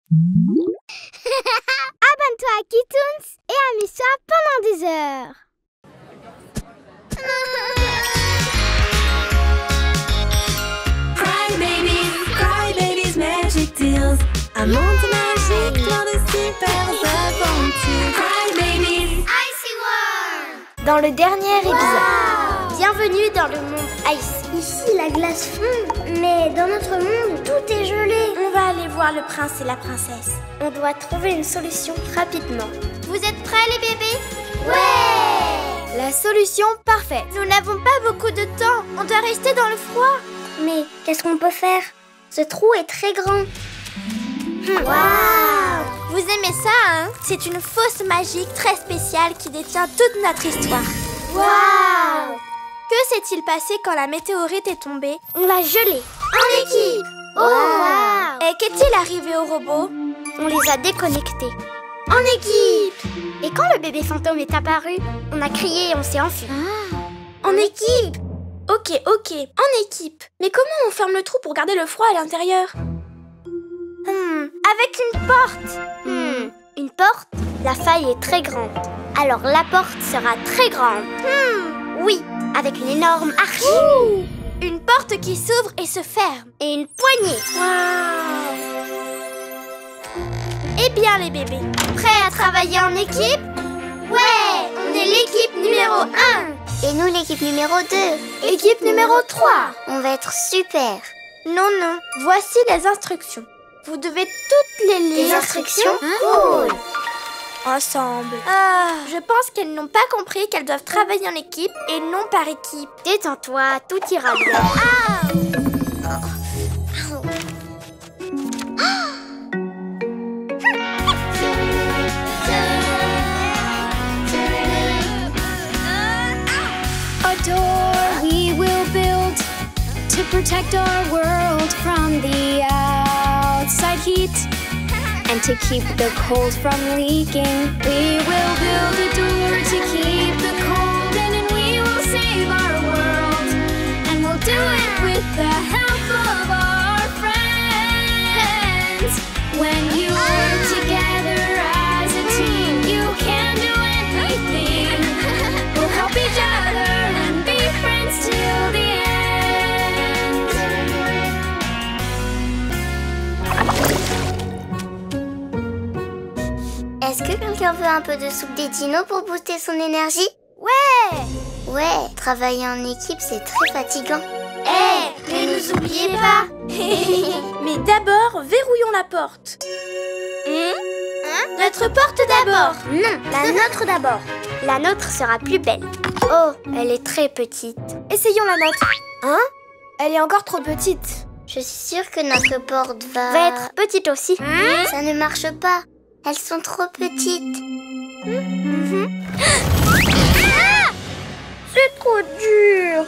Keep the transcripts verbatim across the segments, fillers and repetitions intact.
Abonne-toi à Kitoons et amuse-toi pendant des heures. Cry babies, cry babies, magic deals. Un monde magique, plein de super aventures. Cry babies, Icy World. Dans le dernier épisode. Wow. Bienvenue dans le monde Icy. Ici, la glace fond, mais dans notre monde, tout est gelé. On va aller voir le prince et la princesse. On doit trouver une solution rapidement. Vous êtes prêts, les bébés? Ouais. La solution parfaite. Nous n'avons pas beaucoup de temps. On doit rester dans le froid. Mais qu'est-ce qu'on peut faire? Ce trou est très grand. Waouh. Vous aimez ça, hein? C'est une fosse magique très spéciale qui détient toute notre histoire. Waouh. Que s'est-il passé quand la météorite est tombée? On l'a gelé. En équipe. Oh, waouh. Et qu'est-il arrivé aux robots? On les a déconnectés. En équipe. Et quand le bébé fantôme est apparu, on a crié et on s'est enfui. En équipe. Ok, ok, en équipe. Mais comment on ferme le trou pour garder le froid à l'intérieur? Hmm, avec une porte. Hmm, une porte? La faille est très grande. Alors la porte sera très grande. Hmm, oui, avec une énorme arche. Ouh. Une porte qui s'ouvre et se ferme. Et une poignée. Waouh. Eh bien les bébés, prêts à travailler en équipe? Ouais, on est l'équipe numéro un. Et nous l'équipe numéro deux. Équipe numéro trois. On va être super. Non, non, voici les instructions. Vous devez toutes les lire. Les instructions? Cool. Ensemble. Ah, je pense qu'elles n'ont pas compris qu'elles doivent travailler en équipe et non par équipe. Détends-toi, tout ira bien. Ah. a door we will build to protect our world from the outside heat and to keep the cold from leaking. We will build a door to keep the cold in, and we will save our world, and we'll do it with the help of our friends. When you work together as a team, you can do anything. We'll help each other and be friends till the end. Est-ce que quelqu'un veut un peu de soupe des dinos pour booster son énergie? Ouais. Ouais, travailler en équipe, c'est très fatigant. Eh, hey, ne nous oubliez pas. Mais d'abord, verrouillons la porte. Hein? Hein? Notre porte d'abord. Non, la nôtre d'abord. La nôtre sera plus belle. Oh, elle est très petite. Essayons la nôtre. Hein? Elle est encore trop petite. Je suis sûre que notre porte va... Va être petite aussi. Hein? Ça ne marche pas. Elles sont trop petites. Mm-hmm. Ah! C'est trop dur.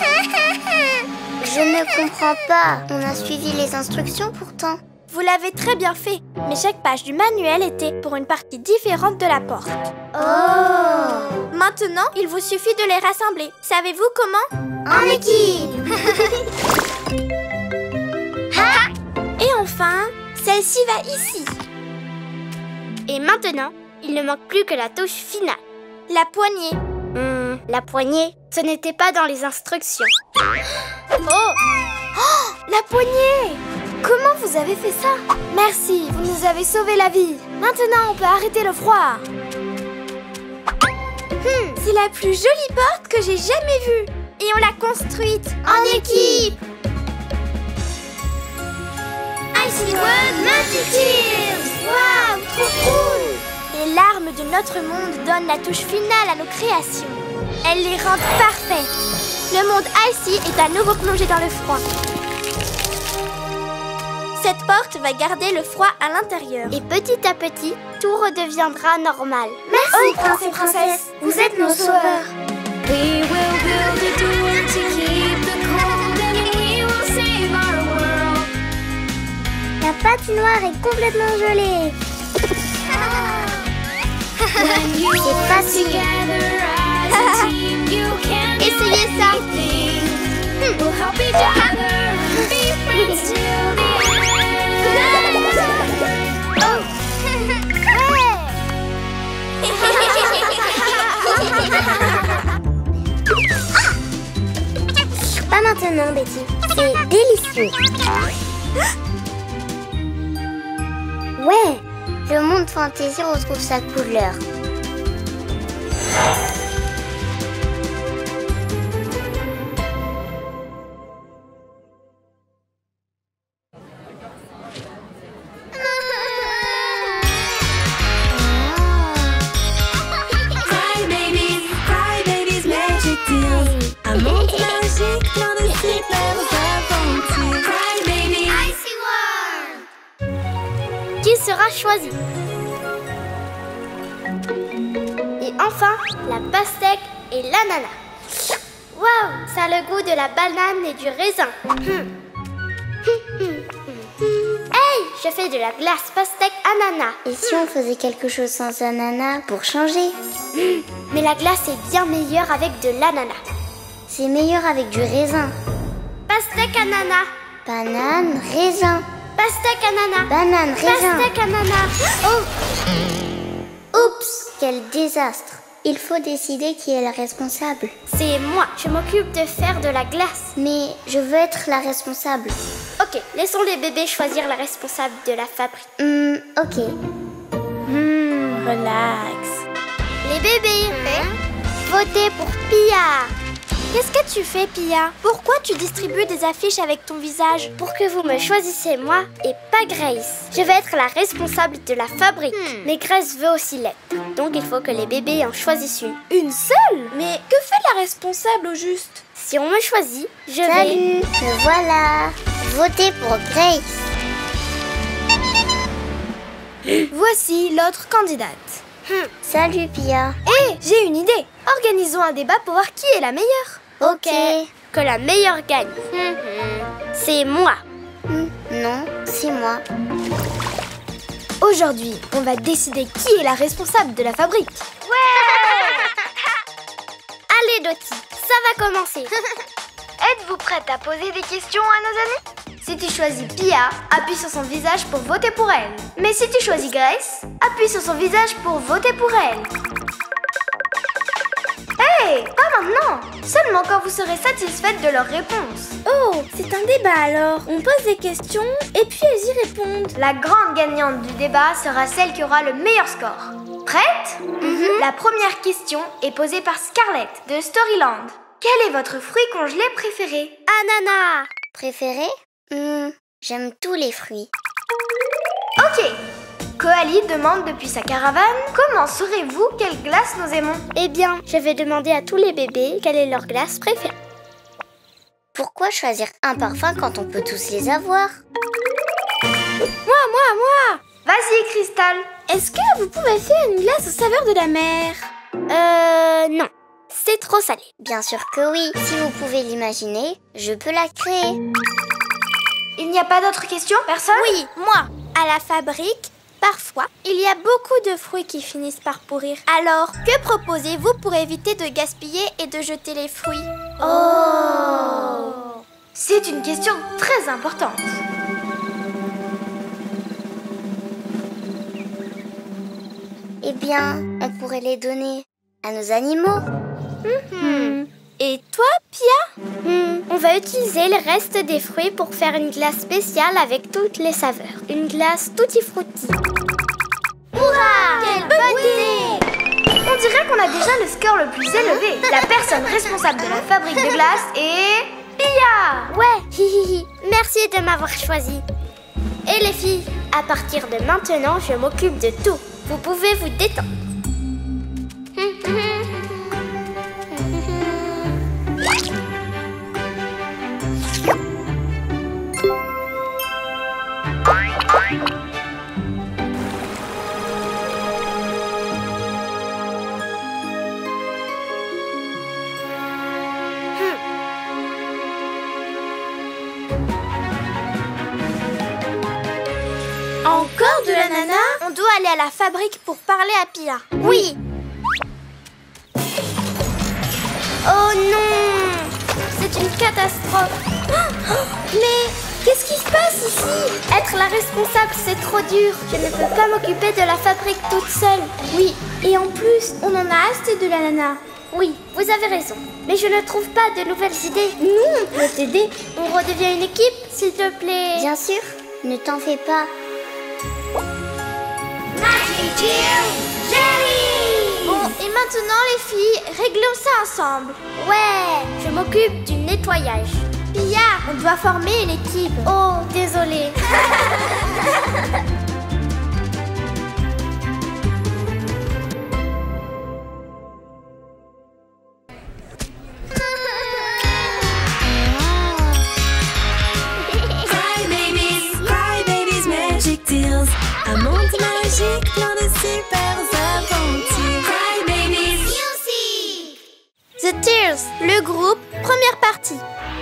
Je ne comprends pas. On a suivi les instructions pourtant. Vous l'avez très bien fait, mais chaque page du manuel était pour une partie différente de la porte. Oh! Maintenant, il vous suffit de les rassembler. Savez-vous comment? En équipe. Et enfin, celle-ci va ici. Et maintenant, il ne manque plus que la touche finale. La poignée. Hmm, la poignée, ce n'était pas dans les instructions. Oh! Oh! La poignée! Comment vous avez fait ça? Merci, vous nous avez sauvé la vie. Maintenant, on peut arrêter le froid. Hmm, c'est la plus jolie porte que j'ai jamais vue. Et on l'a construite en équipe. Icy World Magic Tears. Waouh, trop cool. Les larmes de notre monde donnent la touche finale à nos créations. Elles les rendent parfaites. Le monde Icy est à nouveau plongé dans le froid. Cette porte va garder le froid à l'intérieur. Et petit à petit, tout redeviendra normal. Merci, oh, prince et princesse. Vous êtes nos sauveurs. We will build a door to keep the cold in, and we will save our world. La patinoire est complètement gelée. C'est facile. Essayez ça. We'll help each other, be friends till the end. impressionnant, Betty. C'est délicieux. Ouais, le monde fantaisie retrouve sa couleur. Qui sera choisi? Et enfin, la pastèque et l'ananas. Waouh, ça a le goût de la banane et du raisin. Hum. Hey, je fais de la glace pastèque ananas. Et si on faisait quelque chose sans ananas pour changer? Hum, Mais la glace est bien meilleure avec de l'ananas. C'est meilleur avec du raisin. Pastèque ananas. Banane, raisin. Pastèque ananas. Banane, raisin. Pastèque ananas. Oh. Oups, quel désastre. Il faut décider qui est la responsable. C'est moi, je m'occupe de faire de la glace. Mais je veux être la responsable. Ok, laissons les bébés choisir la responsable de la fabrique. Hum, ok. Hmm, relax. Les bébés, votez pour Pia. Qu'est-ce que tu fais, Pia? Pourquoi tu distribues des affiches avec ton visage? Pour que vous me choisissiez moi et pas Grace. Je vais être la responsable de la fabrique. Hmm. Mais Grace veut aussi l'être. Donc il faut que les bébés en choisissent une. Une seule? Mais que fait la responsable au juste? Si on me choisit, je Salut, vais... me voilà. Votez pour Grace. Voici l'autre candidate. Hmm. Salut, Pia. Hé, j'ai une idée. Organisons un débat pour voir qui est la meilleure. Ok. Que la meilleure gagne. Hmm. C'est moi. Hmm, non, c'est moi. Aujourd'hui, on va décider qui est la responsable de la fabrique. Allez, Dottie, ça va commencer. Êtes-vous prête à poser des questions à nos amis? Si tu choisis Pia, appuie sur son visage pour voter pour elle. Mais si tu choisis Grace, appuie sur son visage pour voter pour elle. Hé, pas maintenant! Seulement quand vous serez satisfaite de leurs réponses. Oh, c'est un débat alors. On pose des questions et puis elles y répondent. La grande gagnante du débat sera celle qui aura le meilleur score. Prête? Mm-hmm. La première question est posée par Scarlett de Storyland. Quel est votre fruit congelé préféré? Ananas. Préféré? Hmm, j'aime tous les fruits. Ok. Koali demande depuis sa caravane, comment saurez-vous quelle glace nous aimons? Eh bien, je vais demander à tous les bébés quelle est leur glace préférée. Pourquoi choisir un parfum quand on peut tous les avoir? Moi, moi, moi! Vas-y, Crystal. Est-ce que vous pouvez faire une glace aux saveurs de la mer? Euh, non. C'est trop salé. Bien sûr que oui. Si vous pouvez l'imaginer, je peux la créer. Il n'y a pas d'autres questions? Personne? Oui, moi. À la fabrique, parfois, il y a beaucoup de fruits qui finissent par pourrir. Alors, que proposez-vous pour éviter de gaspiller et de jeter les fruits? Oh! C'est une question très importante. Eh bien, on pourrait les donner à nos animaux. Mmh. Et toi, Pia? mmh. On va utiliser le reste des fruits pour faire une glace spéciale avec toutes les saveurs. Une glace tutti frutti. Hurrah! Quelle bonne idée! On dirait qu'on a déjà le score le plus élevé. La personne responsable de la fabrique de glace est... Pia! Ouais, hihihi. Merci de m'avoir choisi. Et les filles, à partir de maintenant, je m'occupe de tout. Vous pouvez vous détendre. Encore de l'ananas? On doit aller à la fabrique pour parler à Pia. Oui. Oh non! C'est une catastrophe. Mais qu'est-ce qui se passe ici? Être la responsable, c'est trop dur. Je ne peux pas m'occuper de la fabrique toute seule. Oui, et en plus, on en a assez de l'ananas. Oui, vous avez raison. Mais je ne trouve pas de nouvelles idées. Nous, on peut t'aider. On redevient une équipe, s'il te plaît. Bien sûr, ne t'en fais pas. Magic Tears Jelly! Bon, et maintenant les filles, réglons ça ensemble. Ouais, je m'occupe du nettoyage. Pia, on doit former une équipe. Oh, désolée. Un monde magique, plein de super aventures. Cry Babies Music. The Tears, le groupe, première partie.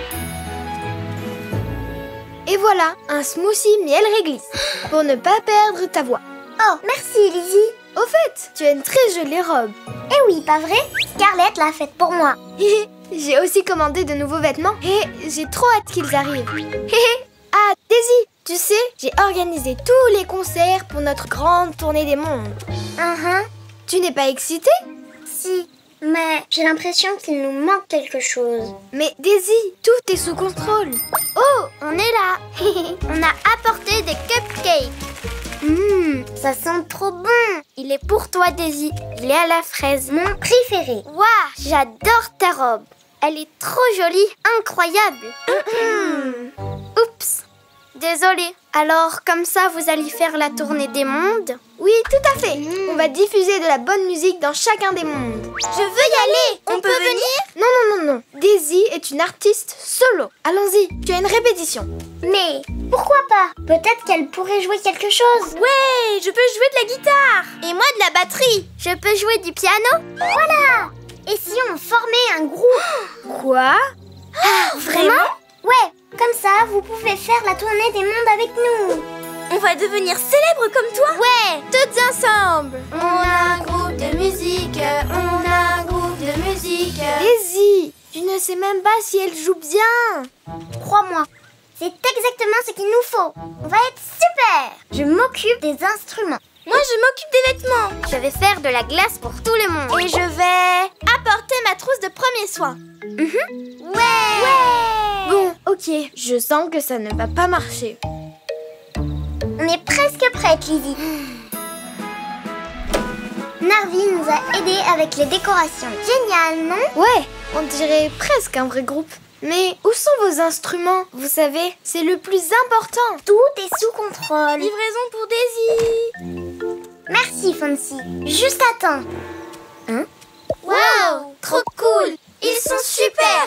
Et voilà, un smoothie miel réglisse, pour ne pas perdre ta voix. Oh, merci Lizzie. Au fait, tu as une très jolie robe. Eh oui, pas vrai? Scarlett l'a faite pour moi. J'ai aussi commandé de nouveaux vêtements et j'ai trop hâte qu'ils arrivent. Ah, Daisy, tu sais, j'ai organisé tous les concerts pour notre grande tournée des mondes. Uh-huh. Tu n'es pas excitée? Si, mais j'ai l'impression qu'il nous manque quelque chose. Mais Daisy, tout est sous contrôle. Oh, on est là. On a apporté des cupcakes. Hum, ça sent trop bon. Il est pour toi, Daisy. Il est à la fraise. Mon préféré. Waouh, j'adore ta robe. Elle est trop jolie, incroyable. Oups, désolée. Alors, comme ça, vous allez faire la tournée des mondes? Oui, tout à fait. Mmh. On va diffuser de la bonne musique dans chacun des mondes. Je veux y aller. On, On peut, peut venir? Non, non, non, non. Daisy est une artiste solo. Allons-y, tu as une répétition. Mais pourquoi pas? Peut-être qu'elle pourrait jouer quelque chose. Ouais, je peux jouer de la guitare. Et moi de la batterie. Je peux jouer du piano. Voilà. Et si on formait un groupe? Quoi? Ah, vraiment? Ouais, comme ça, vous pouvez faire la tournée des mondes avec nous. On va devenir célèbres comme toi. Ouais, toutes ensemble. On a un groupe de musique, on a un groupe de musique. Daisy, tu ne sais même pas si elle joue bien. Crois-moi, c'est exactement ce qu'il nous faut. On va être super. Je m'occupe des instruments. Moi, je m'occupe des vêtements. Je vais faire de la glace pour tout le monde. Et je vais apporter ma trousse de premiers soins. Mm-hmm. Ouais. Ouais. Bon, ok. Je sens que ça ne va pas marcher. On est presque prête, Lizzie. Narvi nous a aidés avec les décorations. Génial, non? Ouais, on dirait presque un vrai groupe. Mais où sont vos instruments? Vous savez, c'est le plus important. Tout est sous contrôle. Livraison pour Daisy. Merci, Fancy. Juste à temps. Hein? Wow, trop cool. Ils sont super.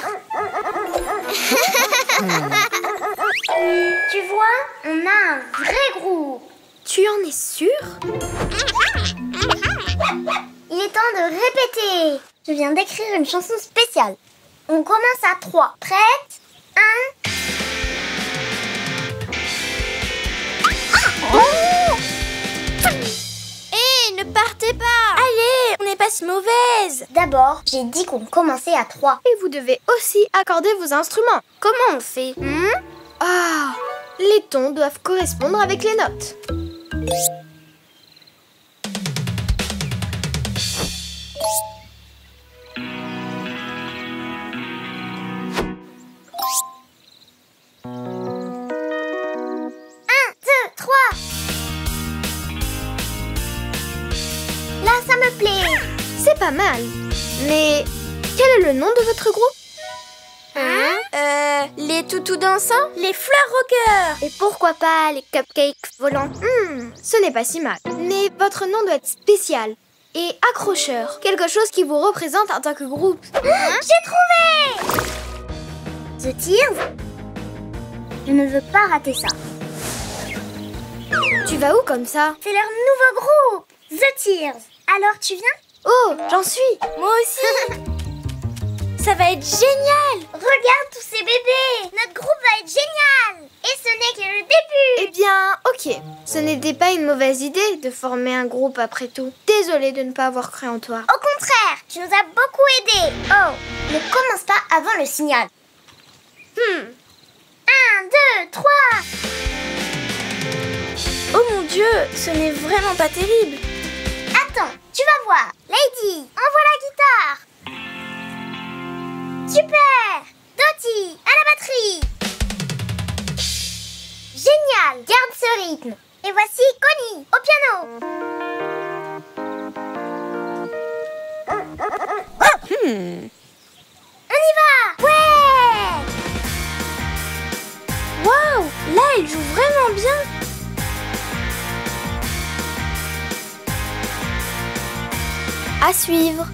Tu vois, on a un vrai groupe. Tu en es sûre? Il est temps de répéter. Je viens d'écrire une chanson spéciale. On commence à trois. Prête? Un. Oh! Hé, ne partez pas! Allez, on n'est pas si mauvaise! D'abord, j'ai dit qu'on commençait à trois. Et vous devez aussi accorder vos instruments. Comment on fait? hmm? Ah, les tons doivent correspondre avec les notes. Là, ça me plaît. C'est pas mal. Mais quel est le nom de votre groupe? Hein? Euh, les toutous dansants? Les fleurs rockers? Et pourquoi pas les cupcakes volants? Hmm, ce n'est pas si mal. Mais votre nom doit être spécial et accrocheur. Quelque chose qui vous représente en tant que groupe. Hein? J'ai trouvé! The Tears? Je ne veux pas rater ça. Tu vas où comme ça? C'est leur nouveau groupe, The Tears. Alors tu viens? Oh, j'en suis. Moi aussi. Ça va être génial. Regarde tous ces bébés. Notre groupe va être génial. Et ce n'est que le début. Eh bien, ok. Ce n'était pas une mauvaise idée de former un groupe après tout. Désolée de ne pas avoir cru en toi. Au contraire, tu nous as beaucoup aidés. Oh, ne commence pas avant le signal. Hmm. Un, deux, trois. Oh mon Dieu, ce n'est vraiment pas terrible. Attends, tu vas voir. Lady, envoie la guitare. Super! Dottie, à la batterie! Génial! Garde ce rythme! Et voici Connie, au piano! Hmm. On y va! Ouais! Waouh! Là, elle joue vraiment bien! À suivre!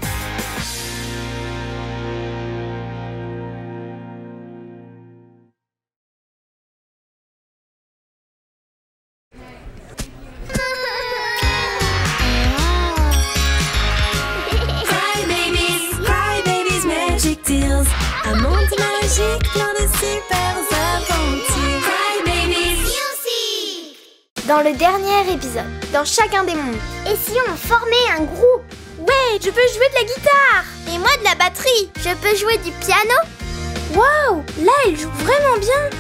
Cry Babies, Cry Babies Magic Deals. Un monde magique plein de super aventures. Cry Babies Music. Dans le dernier épisode, dans chacun des mondes. Et si on formait un groupe? Ouais, je peux jouer de la guitare! Et moi de la batterie! Je peux jouer du piano? Waouh! Là, elle joue vraiment bien!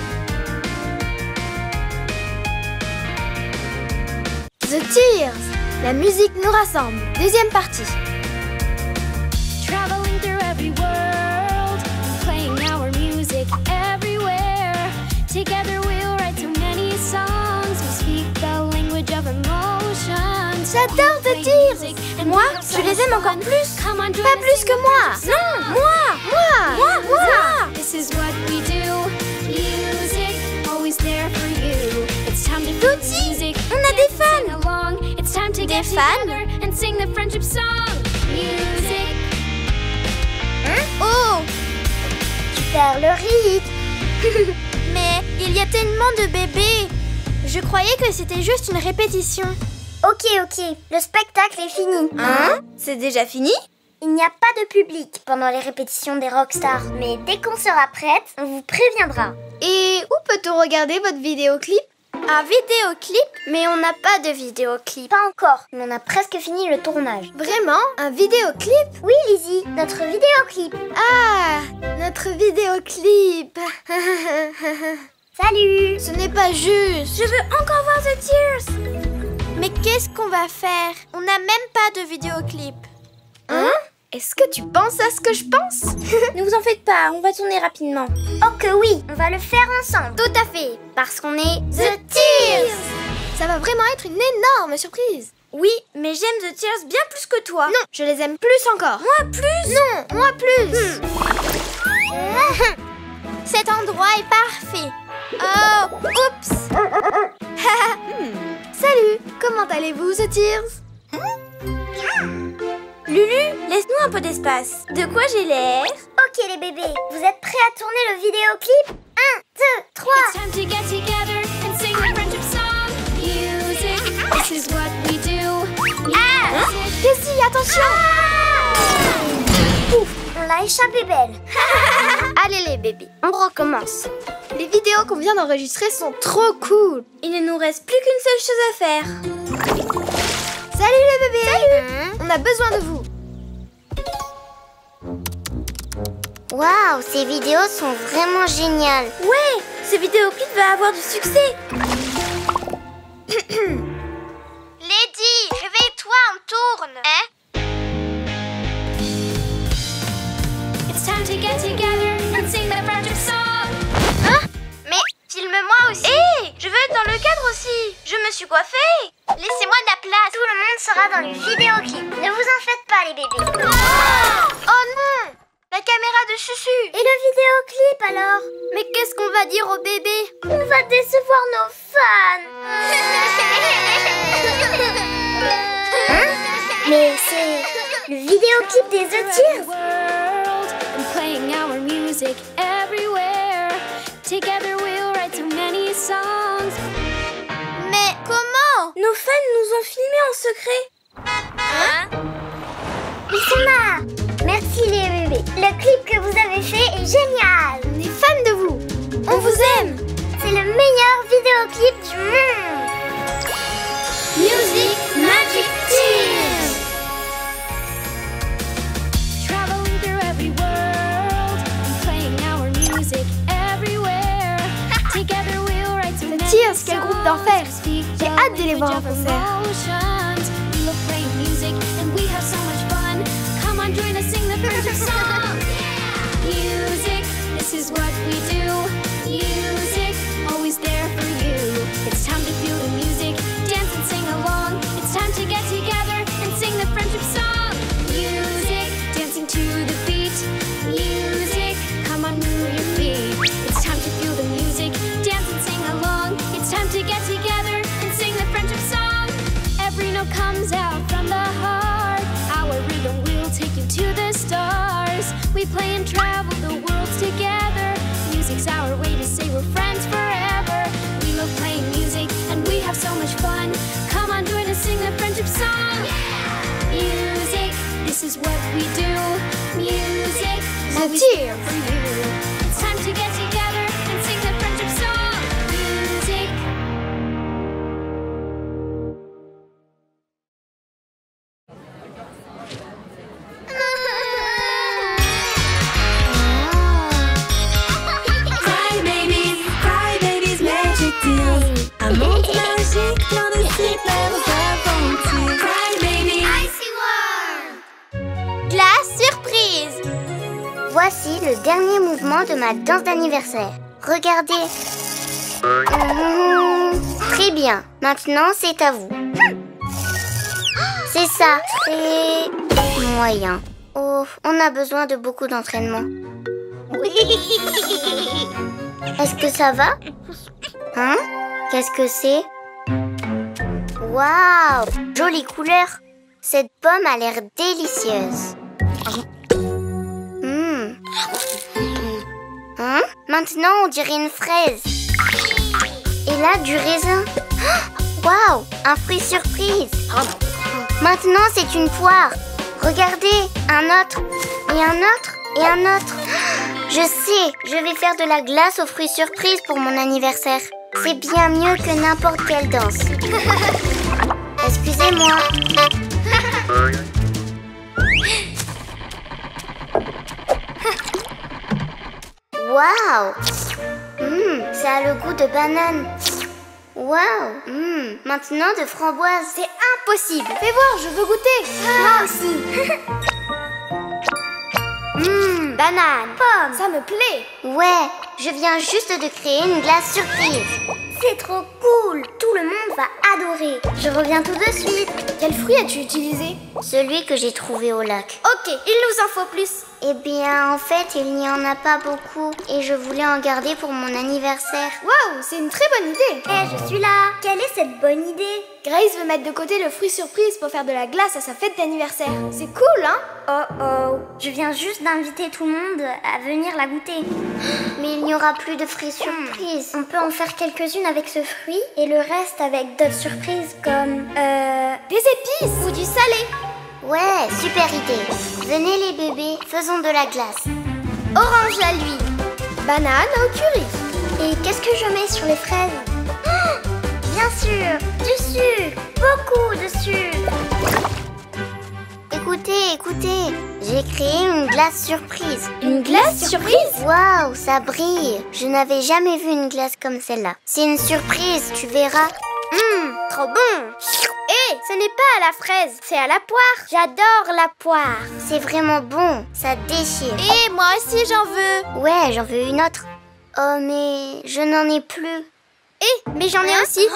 The Tears! La musique nous rassemble. Deuxième partie. Traveling through every world, playing our music everywhere. Together we'll write so many songs. We speak the language of emotions. J'adore The Tears! Moi, je les aime encore plus! Pas plus que moi! Non! Moi! Moi! Moi! Moi! This is what we do. Music, always there for you. It's time to feel Dottie, music. on a des fans. Sing along. It's time to get Des fans? together and sing the friendship song. Music. Oh! Tu perds le rythme. Mais il y a tellement de bébés! Je croyais que c'était juste une répétition. Ok, ok, le spectacle est fini. Hein? C'est déjà fini? Il n'y a pas de public pendant les répétitions des rockstars, mais dès qu'on sera prête, on vous préviendra. Et où peut-on regarder votre vidéoclip? Un vidéoclip? Mais on n'a pas de vidéoclip. Pas encore, mais on a presque fini le tournage. Vraiment? Un vidéoclip? Oui, Lizzie, notre vidéoclip. Ah! Notre vidéoclip! Salut! Ce n'est pas juste! Je veux encore voir The Tears! Mais qu'est-ce qu'on va faire? On n'a même pas de vidéoclip. Hein? Est-ce que tu penses à ce que je pense? Ne vous en faites pas, on va tourner rapidement. Oh que oui, on va le faire ensemble. Tout à fait, parce qu'on est The Tears! Ça va vraiment être une énorme surprise. Oui, mais j'aime The Tears bien plus que toi. Non, je les aime plus encore. Moi plus? Non, moi plus. Cet endroit est parfait. Oh, oups. Salut, comment allez-vous, The Tears? Lulu, laisse-nous un peu d'espace. De quoi j'ai l'air? Ok les bébés, vous êtes prêts à tourner le vidéoclip? Un, deux, trois. It's time to get together and sing the friendship song. Music, this is what we do. Ah! Cassie, attention! Ouf, on l'a échappé belle. Allez les bébés, on recommence. Les vidéos qu'on vient d'enregistrer sont trop cool. Il ne nous reste plus qu'une seule chose à faire. Salut les bébés! Salut! On a besoin de vous. Waouh, ces vidéos sont vraiment géniales. Ouais, ce vidéoclip va avoir du succès. Lady, réveille-toi, on tourne. Hein? It's time to get together and sing the friendship song. Hein? Mais filme-moi aussi. Hé, hey, je veux être dans le cadre aussi. Je me suis coiffée. Laissez-moi de la place. Tout le monde sera dans le vidéoclip. Ne vous en faites pas les bébés. Oh, oh non! La caméra de Chuchu. Et le vidéoclip alors? Mais qu'est-ce qu'on va dire aux bébés? On va décevoir nos fans. Hein? Mais c'est le vidéoclip des The Tears. World and playing our music everywhere. Together we'll write so many songs. Mais comment? Nos fans nous ont filmés en secret. Hein? Ils sont là. Merci les bébés. Le clip que vous avez fait est génial. On est fans de vous. On vous aime. C'est le meilleur vidéoclip du monde. Music Magic Tears. Traveling through every world and playing our music everywhere. Together we'll write so many Tears, quel groupe d'enfer. songs. Speak J'ai the hâte de les voir en language of concert. emotions. We love playing music and we have so much fun. Come on, join us, sing the friendship song. Music. comes out from the heart. Our rhythm will take you to the stars. We play and travel the worlds together. Music's our way to say we're friends forever. We love playing music and we have so much fun. Come on, join us, sing the friendship song. Music, this is what we do. Music, always here for you. It's time to get together and sing the friendship song. Music. Cry babies, cry babies, magic deals. Un monde magique plein de super aventures. Cry babies. Icy World. Glace surprise. Voici le dernier mouvement de ma danse d'anniversaire. Regardez. Mmh, très bien. Maintenant, c'est à vous. C'est ça. Très moyen. Oh, on a besoin de beaucoup d'entraînement. Est-ce que ça va? Hein? Qu'est-ce que c'est? Waouh! Jolie couleur. Cette pomme a l'air délicieuse. Mmh. Hein? Maintenant, on dirait une fraise. Et là, du raisin. Waouh! Un fruit surprise. Maintenant, c'est une poire. Regardez, un autre, et un autre, et un autre. Je sais, je vais faire de la glace aux fruits surprises pour mon anniversaire. C'est bien mieux que n'importe quelle danse. Excusez-moi. Waouh! Mmh, ça a le goût de banane. Waouh! Mmh, maintenant de framboise. C'est impossible. Fais voir, je veux goûter. Moi aussi. Mmh, Banane, pomme, ça me plaît. ouais, je viens juste de créer une glace surprise. C'est trop cool. Tout le monde va adorer. Je reviens tout de suite. Quel fruit as-tu utilisé? Celui que j'ai trouvé au lac. Ok, il nous en faut plus. Eh bien, en fait, il n'y en a pas beaucoup et je voulais en garder pour mon anniversaire. Waouh, c'est une très bonne idée. Eh, je suis là. Quelle est cette bonne idée? Grace veut mettre de côté le fruit surprise pour faire de la glace à sa fête d'anniversaire. C'est cool, hein? Oh oh, je viens juste d'inviter tout le monde à venir la goûter. Mais il n'y aura plus de fruits surprises. On peut en faire quelques-unes avec ce fruit et le reste avec d'autres surprises comme... Euh... Des épices ou du salé. Ouais, super idée. Venez les bébés, faisons de la glace. Orange à l'huile. Banane au curry. Et qu'est-ce que je mets sur les fraises? Oh, bien sûr, du sucre, beaucoup de sucre. Écoutez, écoutez, j'ai créé une glace surprise. Une glace surprise? Waouh, ça brille. Je n'avais jamais vu une glace comme celle-là. C'est une surprise, tu verras. Hum, trop bon. Hé, ce n'est pas à la fraise, c'est à la poire. J'adore la poire. C'est vraiment bon, ça déchire. Et moi aussi j'en veux. Ouais, j'en veux une autre. Oh, mais je n'en ai plus. Eh, mais j'en ai aussi.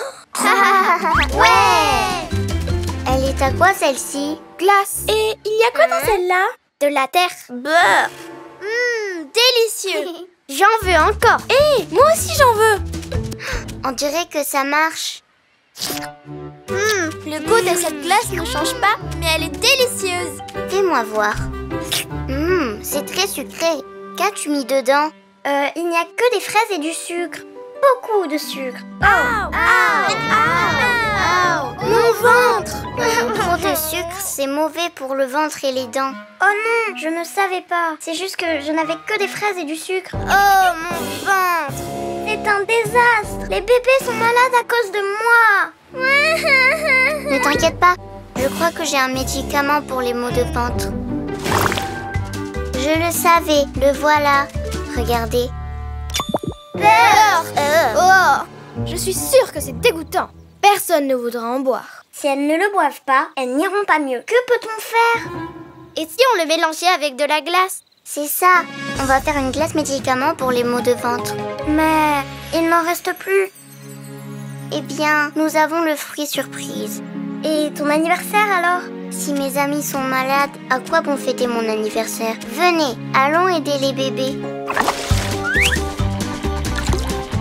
Ouais. Elle est à quoi celle-ci? Glace. Et il y a quoi dans celle-là? De la terre. Beurre. Hum, délicieux. J'en veux encore. Hé, moi aussi j'en veux. On dirait que ça marche. Hum, le goût de cette glace ne change pas, mais elle est délicieuse. Fais-moi voir. Hum, c'est très sucré. Qu'as-tu mis dedans? Euh, il n'y a que des fraises et du sucre. Beaucoup de sucre. Oh, oh, oh, Mon ventre! Trop de sucre, c'est mauvais pour le ventre et les dents. Oh non, je ne savais pas. C'est juste que je n'avais que des fraises et du sucre. oh, mon ventre. C'est un désastre. Les bébés sont malades à cause de moi. Ne t'inquiète pas. Je crois que j'ai un médicament pour les maux de ventre. Je le savais, le voilà. Regardez. Beurre. Euh. Oh, je suis sûre que c'est dégoûtant. Personne ne voudra en boire. Si elles ne le boivent pas, elles n'iront pas mieux. Que peut-on faire? Et si on le mélangeait avec de la glace? C'est ça. On va faire une glace médicament pour les maux de ventre. Mais il n'en reste plus. Eh bien, nous avons le fruit surprise. Et ton anniversaire alors? Si mes amis sont malades, à quoi bon fêter mon anniversaire? Venez, allons aider les bébés.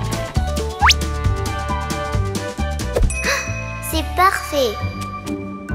C'est parfait.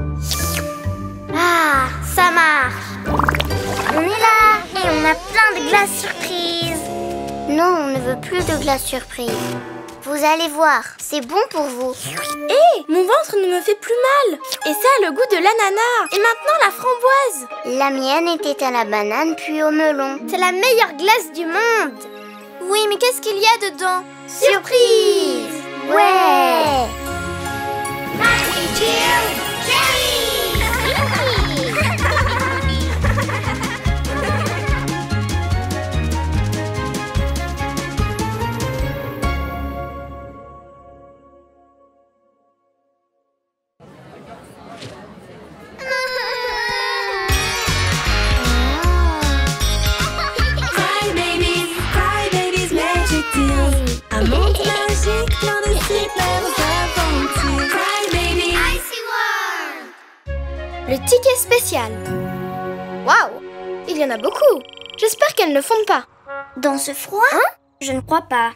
marche. On est là et on a plein de glaces surprises. Non, on ne veut plus de glace surprise. Vous allez voir, c'est bon pour vous. Hé, hey, mon ventre ne me fait plus mal. Et ça a le goût de l'ananas. Et maintenant la framboise. La mienne était à la banane puis au melon. C'est la meilleure glace du monde. Oui, mais qu'est-ce qu'il y a dedans? Surprise! Ouais! Happy Jill Un monde magique, plein de super aventures. Cry Baby, Icy World. Le ticket spécial. Waouh, il y en a beaucoup. J'espère qu'elles ne fondent pas. Dans ce froid? Hein? Je ne crois pas.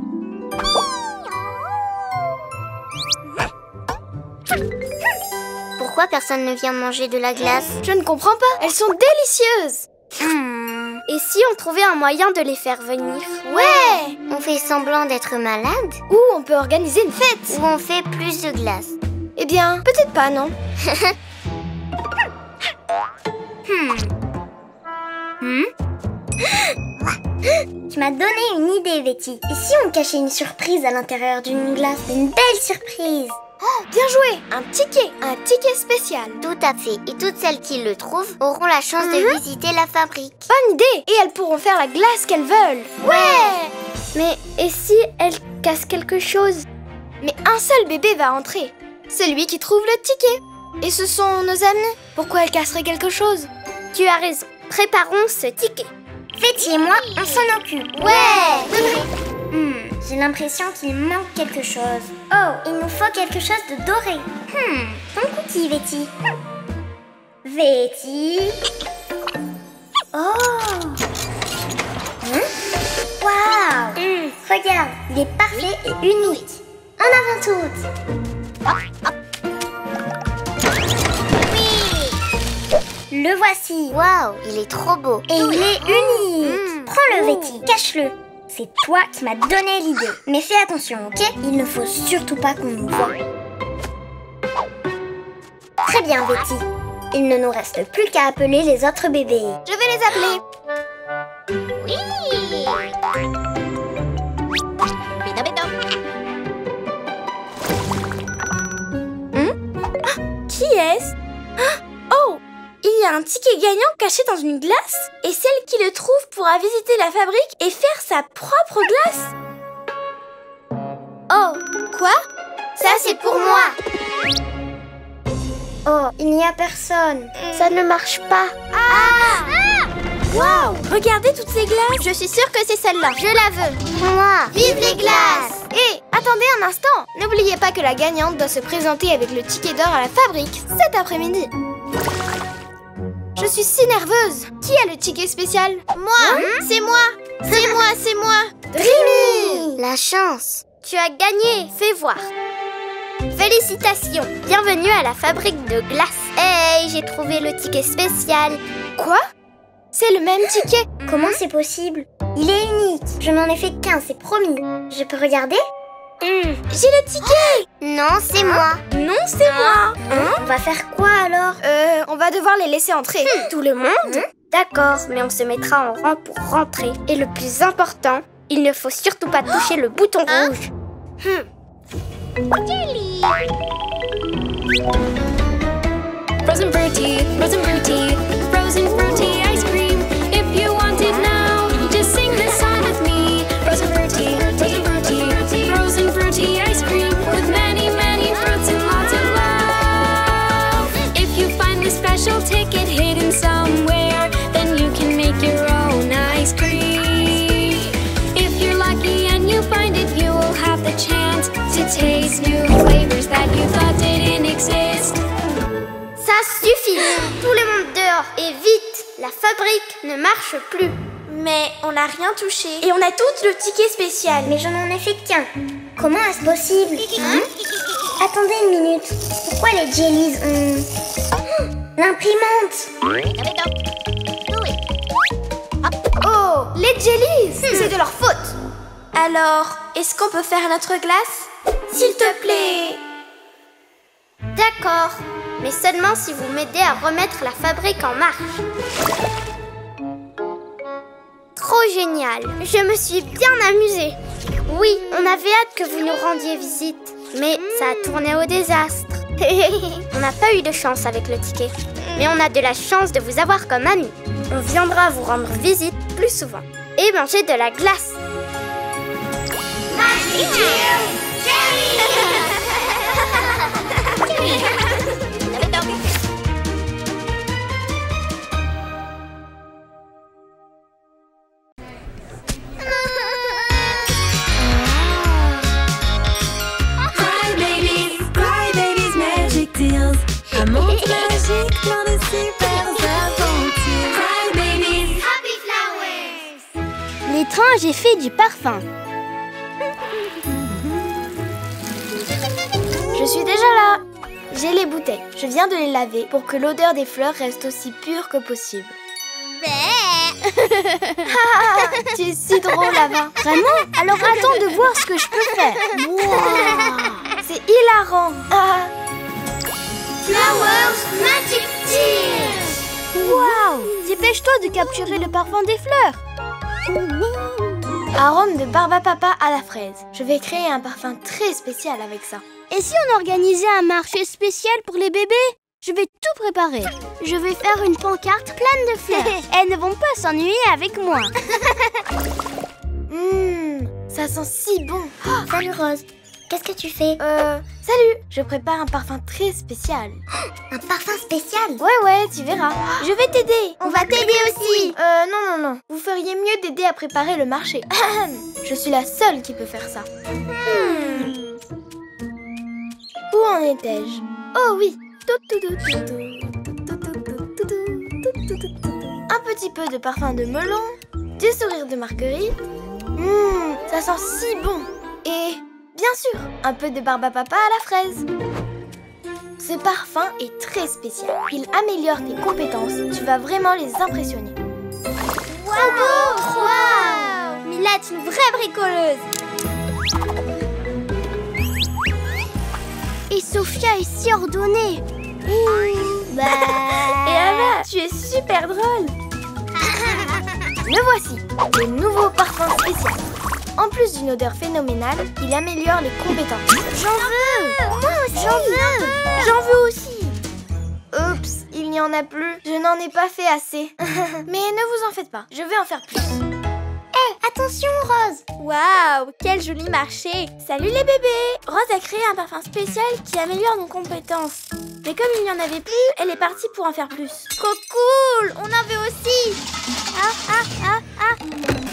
Pourquoi personne ne vient manger de la glace? Je ne comprends pas. Elles sont délicieuses. Hmm. Et si on trouvait un moyen de les faire venir? Ouais! On fait semblant d'être malade? Ou on peut organiser une fête? Ou on fait plus de glace? Eh bien, peut-être pas, non? hmm. Hmm? Tu m'as donné une idée, Betty. Et si on cachait une surprise à l'intérieur d'une glace? Une belle surprise! Oh, bien joué! Un ticket, un ticket spécial. Tout à fait. Et toutes celles qui le trouvent auront la chance mm-hmm. de visiter la fabrique. Bonne idée! Et elles pourront faire la glace qu'elles veulent. Ouais! Mais et si elles cassent quelque chose? Mais un seul bébé va entrer. Celui qui trouve le ticket. Et ce sont nos amis. Pourquoi elles casseraient quelque chose? Tu as raison. Préparons ce ticket. Betty et moi, on s'en occupe. Ouais! Hmm, j'ai l'impression qu'il manque quelque chose. Oh, il nous faut quelque chose de doré. Hmm, ton cookie, Betty. Betty. Oh. Hmm? Waouh. Hmm, regarde, il est parfait et unique. En avant toutes. Hop, hop. Oui. Le voici. Waouh, il est trop beau. Et il est unique. Hmm. Prends-le, Betty, cache-le. C'est toi qui m'as donné l'idée. Mais fais attention, ok? Il ne faut surtout pas qu'on nous voie. Très bien, Betty. Il ne nous reste plus qu'à appeler les autres bébés. Je vais les appeler. Oui! Hmm? Ah, qui est-ce? Oh! Il y a un ticket gagnant caché dans une glace et celle qui le trouve pourra visiter la fabrique et faire sa propre glace. Oh, quoi? Ça, c'est pour moi. Oh, il n'y a personne. Ça ne marche pas. Ah! Ah! Waouh! Regardez toutes ces glaces. Je suis sûre que c'est celle-là. Je la veux. Moi. Vive les glaces! Hé, attendez un instant. N'oubliez pas que la gagnante doit se présenter avec le ticket d'or à la fabrique cet après-midi. Je suis si nerveuse. Qui a le ticket spécial? Moi. Hein? C'est moi. C'est moi, c'est moi. Dreamy. La chance. Tu as gagné. Fais voir. Félicitations. Bienvenue à la fabrique de glace. Hey, j'ai trouvé le ticket spécial. Quoi? C'est le même ticket. Comment c'est possible? Il est unique. Je n'en ai fait qu'un, c'est promis. Je peux regarder? Mmh. J'ai le ticket. Non, c'est hein? moi. Non, c'est hein? moi. Hein? On va faire quoi alors? Euh, on va devoir les laisser entrer. Mmh. Tout le monde? Mmh. D'accord, mais on se mettra en rang pour rentrer. Et le plus important, il ne faut surtout pas toucher le bouton hein? rouge. Mmh. Jelly. Frozen fruity, frozen fruity, frozen fruity ice cream. If you want it now, just sing this song with me. Frozen fruity, frozen fruity, frozen fruity ice cream with many, many fruits and lots of love. If you find the special ticket hidden somewhere, then you can make your own ice cream. If you're lucky and you find it, you will have the chance to taste new flavors that you thought didn't exist. Ça suffit. Tout le monde dehors et vite. La fabrique ne marche plus. Mais on n'a rien touché. Et on a tout le ticket spécial. Mais je n'en ai fait qu'un. Comment est-ce possible hein? Attendez une minute. Pourquoi les jellies ont... L'imprimante. Oh, les jellies, c'est de leur faute. Alors, est-ce qu'on peut faire notre glace? S'il te plaît. D'accord, mais seulement si vous m'aidez à remettre la fabrique en marche. Trop génial, je me suis bien amusée. Oui, on avait hâte que vous nous rendiez visite, mais ça a tourné au désastre. On n'a pas eu de chance avec le ticket, mais on a de la chance de vous avoir comme amis. On viendra vous rendre visite plus souvent et manger de la glace. Cry Babies, Cry Babies Magic Deals. Un monde magique plein de super aventures. Cry Babies, Happy Flowers. L'étrange effet du parfum. Je suis déjà là. J'ai les bouteilles. Je viens de les laver pour que l'odeur des fleurs reste aussi pure que possible. Tu es si drôle, Ava. Vraiment? Alors attends de voir ce que je peux faire. Wow. C'est hilarant. Ah. Flowers Magic Tears. Waouh! Dépêche-toi de capturer le parfum des fleurs. Arôme de Barbapapa à la fraise. Je vais créer un parfum très spécial avec ça. Et si on organisait un marché spécial pour les bébés? Je vais tout préparer. Je vais faire une pancarte pleine de fleurs. Elles ne vont pas s'ennuyer avec moi. Hum, ça sent si bon. Salut Rose. Qu'est-ce que tu fais? Euh, salut. Je prépare un parfum très spécial. Un parfum spécial? Ouais, ouais, tu verras. Je vais t'aider. On va t'aider aussi. Euh, non, non, non. Vous feriez mieux d'aider à préparer le marché. Je suis la seule qui peut faire ça. Hmm. Où en étais-je? Oh oui. Un petit peu de parfum de melon, du sourire de marguerite. Hum, ça sent si bon. Et bien sûr, un peu de Barbapapa à la fraise. Ce parfum est très spécial. Il améliore tes compétences. Tu vas vraiment les impressionner. Wow, wow. Mila est une vraie bricoleuse. Et Sophia est si ordonnée. Mmh, bah... Et Ava, tu es super drôle. Le voici, le nouveau parfum spécial. En plus d'une odeur phénoménale, il améliore les compétences. J'en veux. Moi aussi. J'en veux. J'en veux aussi. Oups, il n'y en a plus. Je n'en ai pas fait assez. Mais ne vous en faites pas, je vais en faire plus. Hé, attention Rose. Waouh, quel joli marché. Salut les bébés. Rose a créé un parfum spécial qui améliore nos compétences. Mais comme il n'y en avait plus, elle est partie pour en faire plus. Trop cool, on en veut aussi. Ah, ah, ah, ah.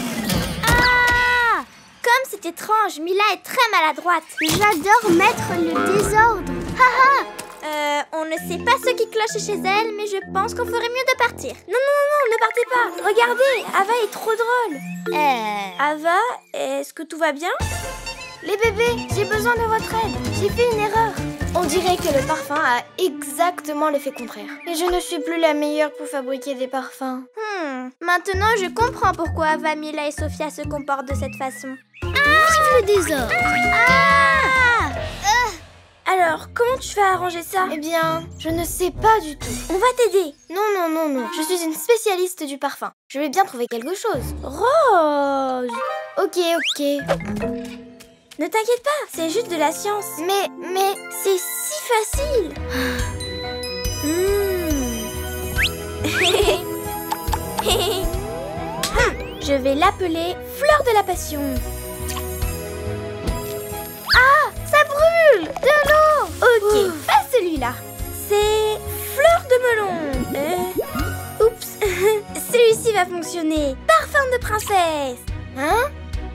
Ah! Comme c'est étrange, Mila est très maladroite. J'adore mettre le désordre. Haha. Euh, on ne sait pas ce qui cloche chez elle, mais je pense qu'on ferait mieux de partir. Non, non, non, non, ne partez pas. Regardez, Ava est trop drôle. Euh... Ava, est-ce que tout va bien? Les bébés, j'ai besoin de votre aide. J'ai fait une erreur. On dirait que le parfum a exactement l'effet contraire. Et je ne suis plus la meilleure pour fabriquer des parfums. Hmm, maintenant je comprends pourquoi Ava, Mila et Sophia se comportent de cette façon. Vive le désordre. Ah! Alors, comment tu vas arranger ça? Eh bien, je ne sais pas du tout. On va t'aider. Non, non, non, non. Je suis une spécialiste du parfum. Je vais bien trouver quelque chose. Rose. Ok, ok. Ne t'inquiète pas, c'est juste de la science. Mais, mais, c'est si facile. Hmm. Je vais l'appeler Fleur de la Passion. Ah, ça brûle! De l'eau! Ok, Ouf. Pas celui-là. C'est Fleur de Melon. Euh... Oups. Celui-ci va fonctionner. Parfum de princesse. Hein?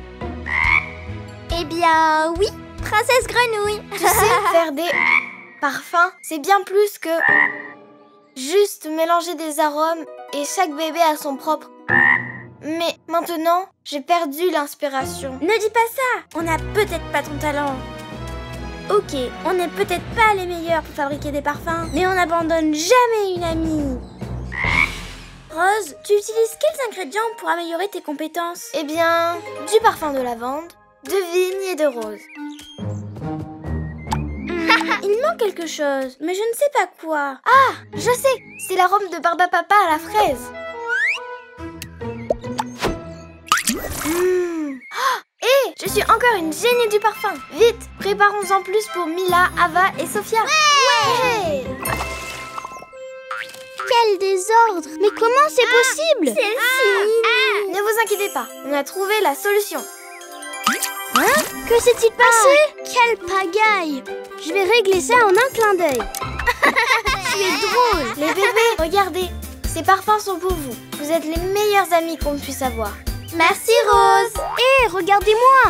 Eh bien, oui, princesse grenouille. Tu sais, faire des parfums, c'est bien plus que juste mélanger des arômes et chaque bébé a son propre. Mais maintenant, j'ai perdu l'inspiration. Ne dis pas ça. On n'a peut-être pas ton talent. Ok, on n'est peut-être pas les meilleurs pour fabriquer des parfums, mais on n'abandonne jamais une amie. Rose, tu utilises quels ingrédients pour améliorer tes compétences? Eh bien, du parfum de lavande, de vigne et de rose. Il manque quelque chose, mais je ne sais pas quoi. Ah, je sais, c'est l'arôme de Barbapapa à la fraise. Mmh. Oh, hé, je suis encore une génie du parfum. Vite, préparons-en plus pour Mila, Ava et Sophia. Ouais, ouais. Quel désordre! Mais comment c'est possible? Celle-ci. Ne vous inquiétez pas, on a trouvé la solution. Hein? Que s'est-il passé? Quelle pagaille! Je vais régler ça en un clin d'œil. Tu es drôle! Les bébés, regardez, ces parfums sont pour vous. Vous êtes les meilleurs amis qu'on puisse avoir. Merci Rose. Hé, hey, regardez-moi!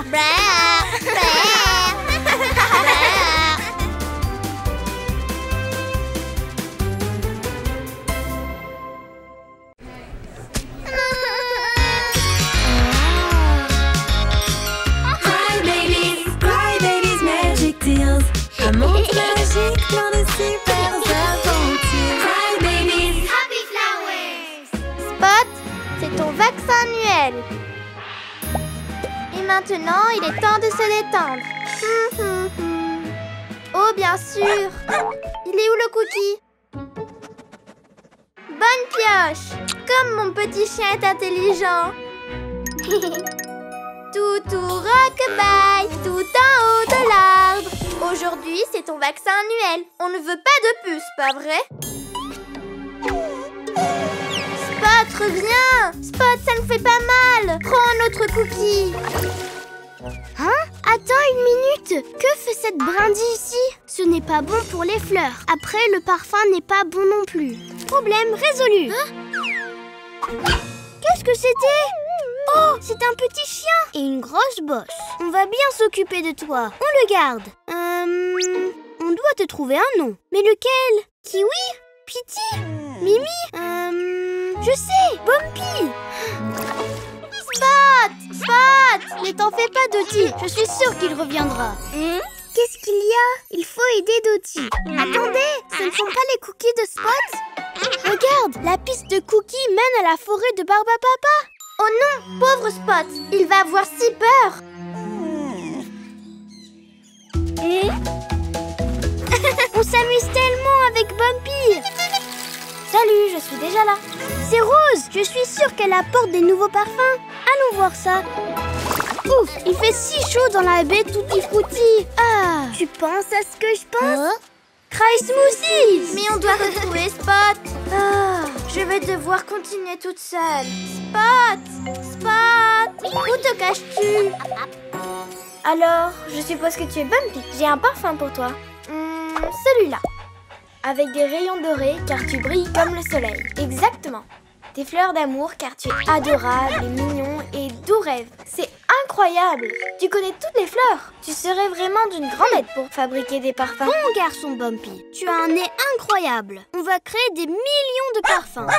Un monde magique, plein de super aventures. Hi babies, Happy Flowers. Spot, c'est ton vaccin annuel. Et maintenant, il est temps de se détendre. Hum, hum, hum. Oh, bien sûr. Il est où le cookie? Bonne pioche. Comme mon petit chien est intelligent. Toutou rockabye, tout en haut de l'arbre. Aujourd'hui, c'est ton vaccin annuel. On ne veut pas de puce, pas vrai? Spot, reviens! Spot, ça ne fait pas mal! Prends un autre cookie! Hein? Attends une minute! Que fait cette brindille ici? Ce n'est pas bon pour les fleurs. Après, le parfum n'est pas bon non plus. Problème résolu! Hein? Qu'est-ce que c'était? Oh, c'est un petit chien et une grosse bosse. On va bien s'occuper de toi. On le garde. Euh, on doit te trouver un nom. Mais lequel? Kiwi? Pity? Mimi? Euh, je sais, Bumpy. Spot! Spot! Ne t'en fais pas, Dottie. Je suis sûre qu'il reviendra. Hmm? Qu'est-ce qu'il y a? Il faut aider Dottie. Attendez, ce ne sont pas les cookies de Spot? Regarde, la piste de cookies mène à la forêt de Barbapapa. Oh non, pauvre Spot, il va avoir si peur. Et on s'amuse tellement avec Bumpy. Salut, je suis déjà là. C'est Rose, je suis sûre qu'elle apporte des nouveaux parfums. Allons voir ça. Ouf, il fait si chaud dans la baie Tutti Frutti. Ah, tu penses à ce que je pense? Hein? Cry Smoothies. Mais on doit retrouver Spot. Ah, je vais devoir continuer toute seule. Spot! Spot! Où te caches-tu? Alors, je suppose que tu es Bumpy. J'ai un parfum pour toi. Hmm, celui-là. Avec des rayons dorés car tu brilles comme le soleil. Exactement. Des fleurs d'amour car tu es adorable et mignon et doux rêve. C'est incroyable. Tu connais toutes les fleurs. Tu serais vraiment d'une grande aide pour fabriquer des parfums. Bon garçon Bumpy, tu as un nez incroyable. On va créer des millions de parfums.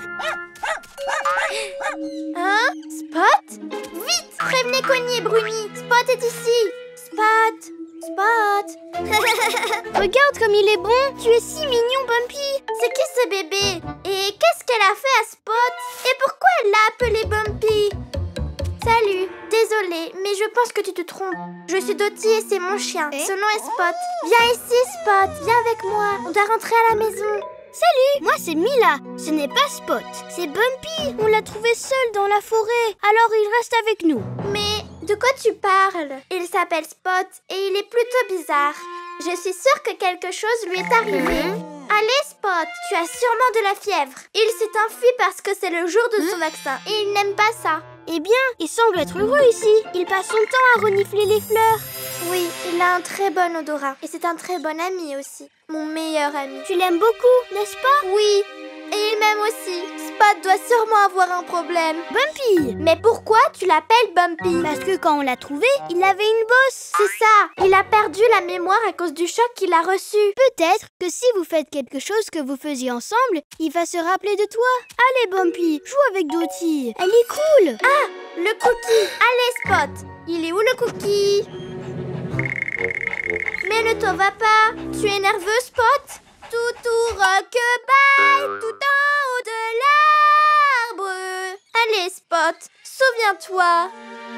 Hein? Spot? Vite! Prévenez Connie et Bruni. Spot est ici. Spot! Spot! Regarde comme il est bon. Tu es si mignon, Bumpy. C'est qui ce bébé? Et qu'est-ce qu'elle a fait à Spot? Et pourquoi elle l'a appelé Bumpy? Salut, désolée, mais je pense que tu te trompes. Je suis Dottie et c'est mon chien. Son nom est Spot. Viens ici, Spot. Viens avec moi. On doit rentrer à la maison. Salut, moi c'est Mila. Ce n'est pas Spot, c'est Bumpy. On l'a trouvé seul dans la forêt. Alors il reste avec nous. Mais de quoi tu parles? Il s'appelle Spot et il est plutôt bizarre. Je suis sûre que quelque chose lui est arrivé. Allez Spot, tu as sûrement de la fièvre. Il s'est enfui parce que c'est le jour de son vaccin et il n'aime pas ça. Eh bien, il semble être heureux ici. Il passe son temps à renifler les fleurs. Oui, il a un très bon odorat et c'est un très bon ami aussi. Mon meilleur ami. Tu l'aimes beaucoup, n'est-ce pas? Oui, et il m'aime aussi. Spot doit sûrement avoir un problème. Bumpy! Mais pourquoi tu l'appelles Bumpy? Parce que quand on l'a trouvé, il avait une bosse. C'est ça, il a perdu la mémoire à cause du choc qu'il a reçu. Peut-être que si vous faites quelque chose que vous faisiez ensemble, il va se rappeler de toi. Allez Bumpy, joue avec Dottie. Elle est cool. Ah, le cookie. Allez Spot, il est où le cookie? Mais ne t'en va pas. Tu es nerveux, Spot? Toutou rock-bye, tout en haut de l'arbre. Allez, Spot, souviens-toi.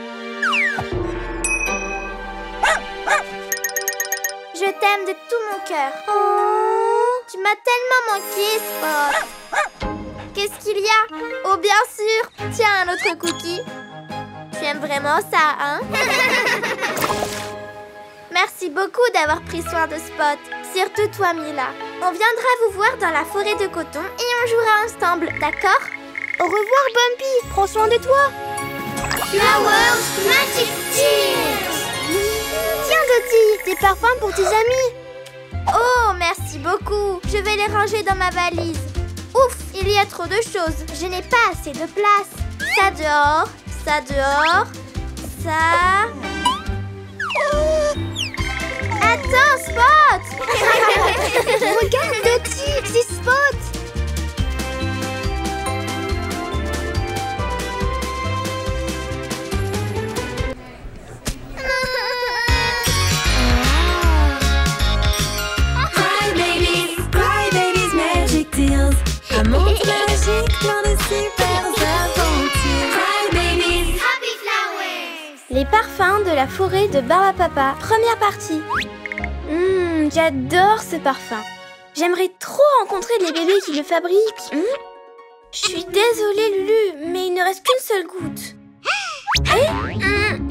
Je t'aime de tout mon cœur. Oh, tu m'as tellement manqué, Spot. Qu'est-ce qu'il y a? Oh, bien sûr. Tiens, un autre cookie. Tu aimes vraiment ça, hein? Merci beaucoup d'avoir pris soin de Spot. Surtout toi, Mila. On viendra vous voir dans la forêt de coton et on jouera ensemble, d'accord? Au revoir, Bumpy. Prends soin de toi. Flowers Magic Tears. Tiens, Dottie, des parfums pour tes amis. Oh, merci beaucoup. Je vais les ranger dans ma valise. Ouf, il y a trop de choses. Je n'ai pas assez de place. Ça dehors, ça dehors, ça... Attends, Spot. Regarde, Dottie, c'est Spot. Cry babies, cry babies, magic deals. Un monde magique, plein de super aventures. Cry babies, Happy Flowers. Les parfums de la forêt de Barbapapa, première partie. Hum, j'adore ce parfum. J'aimerais trop rencontrer les bébés qui le fabriquent. Hum. Je suis désolée, Lulu, mais il ne reste qu'une seule goutte. Eh Hum.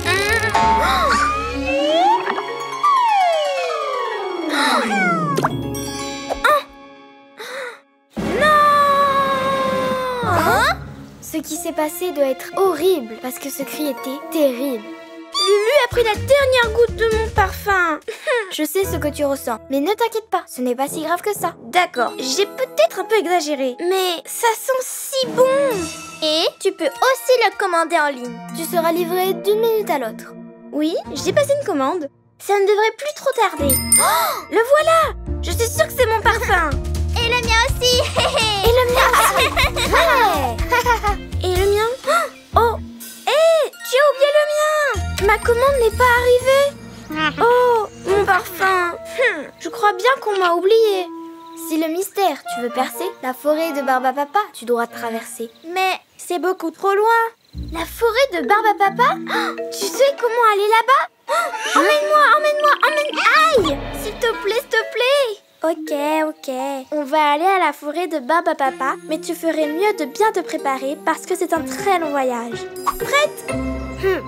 Hein? Ce qui s'est passé doit être horrible parce que ce cri était terrible. Lulu a pris la dernière goutte de mon parfum. Je sais ce que tu ressens, mais ne t'inquiète pas, ce n'est pas si grave que ça. D'accord, j'ai peut-être un peu exagéré, mais ça sent si bon. Et tu peux aussi le commander en ligne. Tu seras livré d'une minute à l'autre. Oui, j'ai passé une commande. Ça ne devrait plus trop tarder. Oh, le voilà. Je suis sûre que c'est mon parfum. Et le mien aussi. Et le mien aussi. Ouais. Et le mien? Oh, hé, tu as oublié le mien. Ma commande n'est pas arrivée. Oh, mon parfum. Hum, je crois bien qu'on m'a oublié. Si le mystère tu veux percer, la forêt de Barbapapa, tu dois traverser. Mais c'est beaucoup trop loin. La forêt de Barbapapa? Oh, tu sais comment aller là-bas? Oh, emmène-moi, emmène-moi, emmène... Aïe! S'il te plaît, s'il te plaît. Ok, ok. On va aller à la forêt de Barbapapa, mais tu ferais mieux de bien te préparer parce que c'est un très long voyage. Prête? hmm.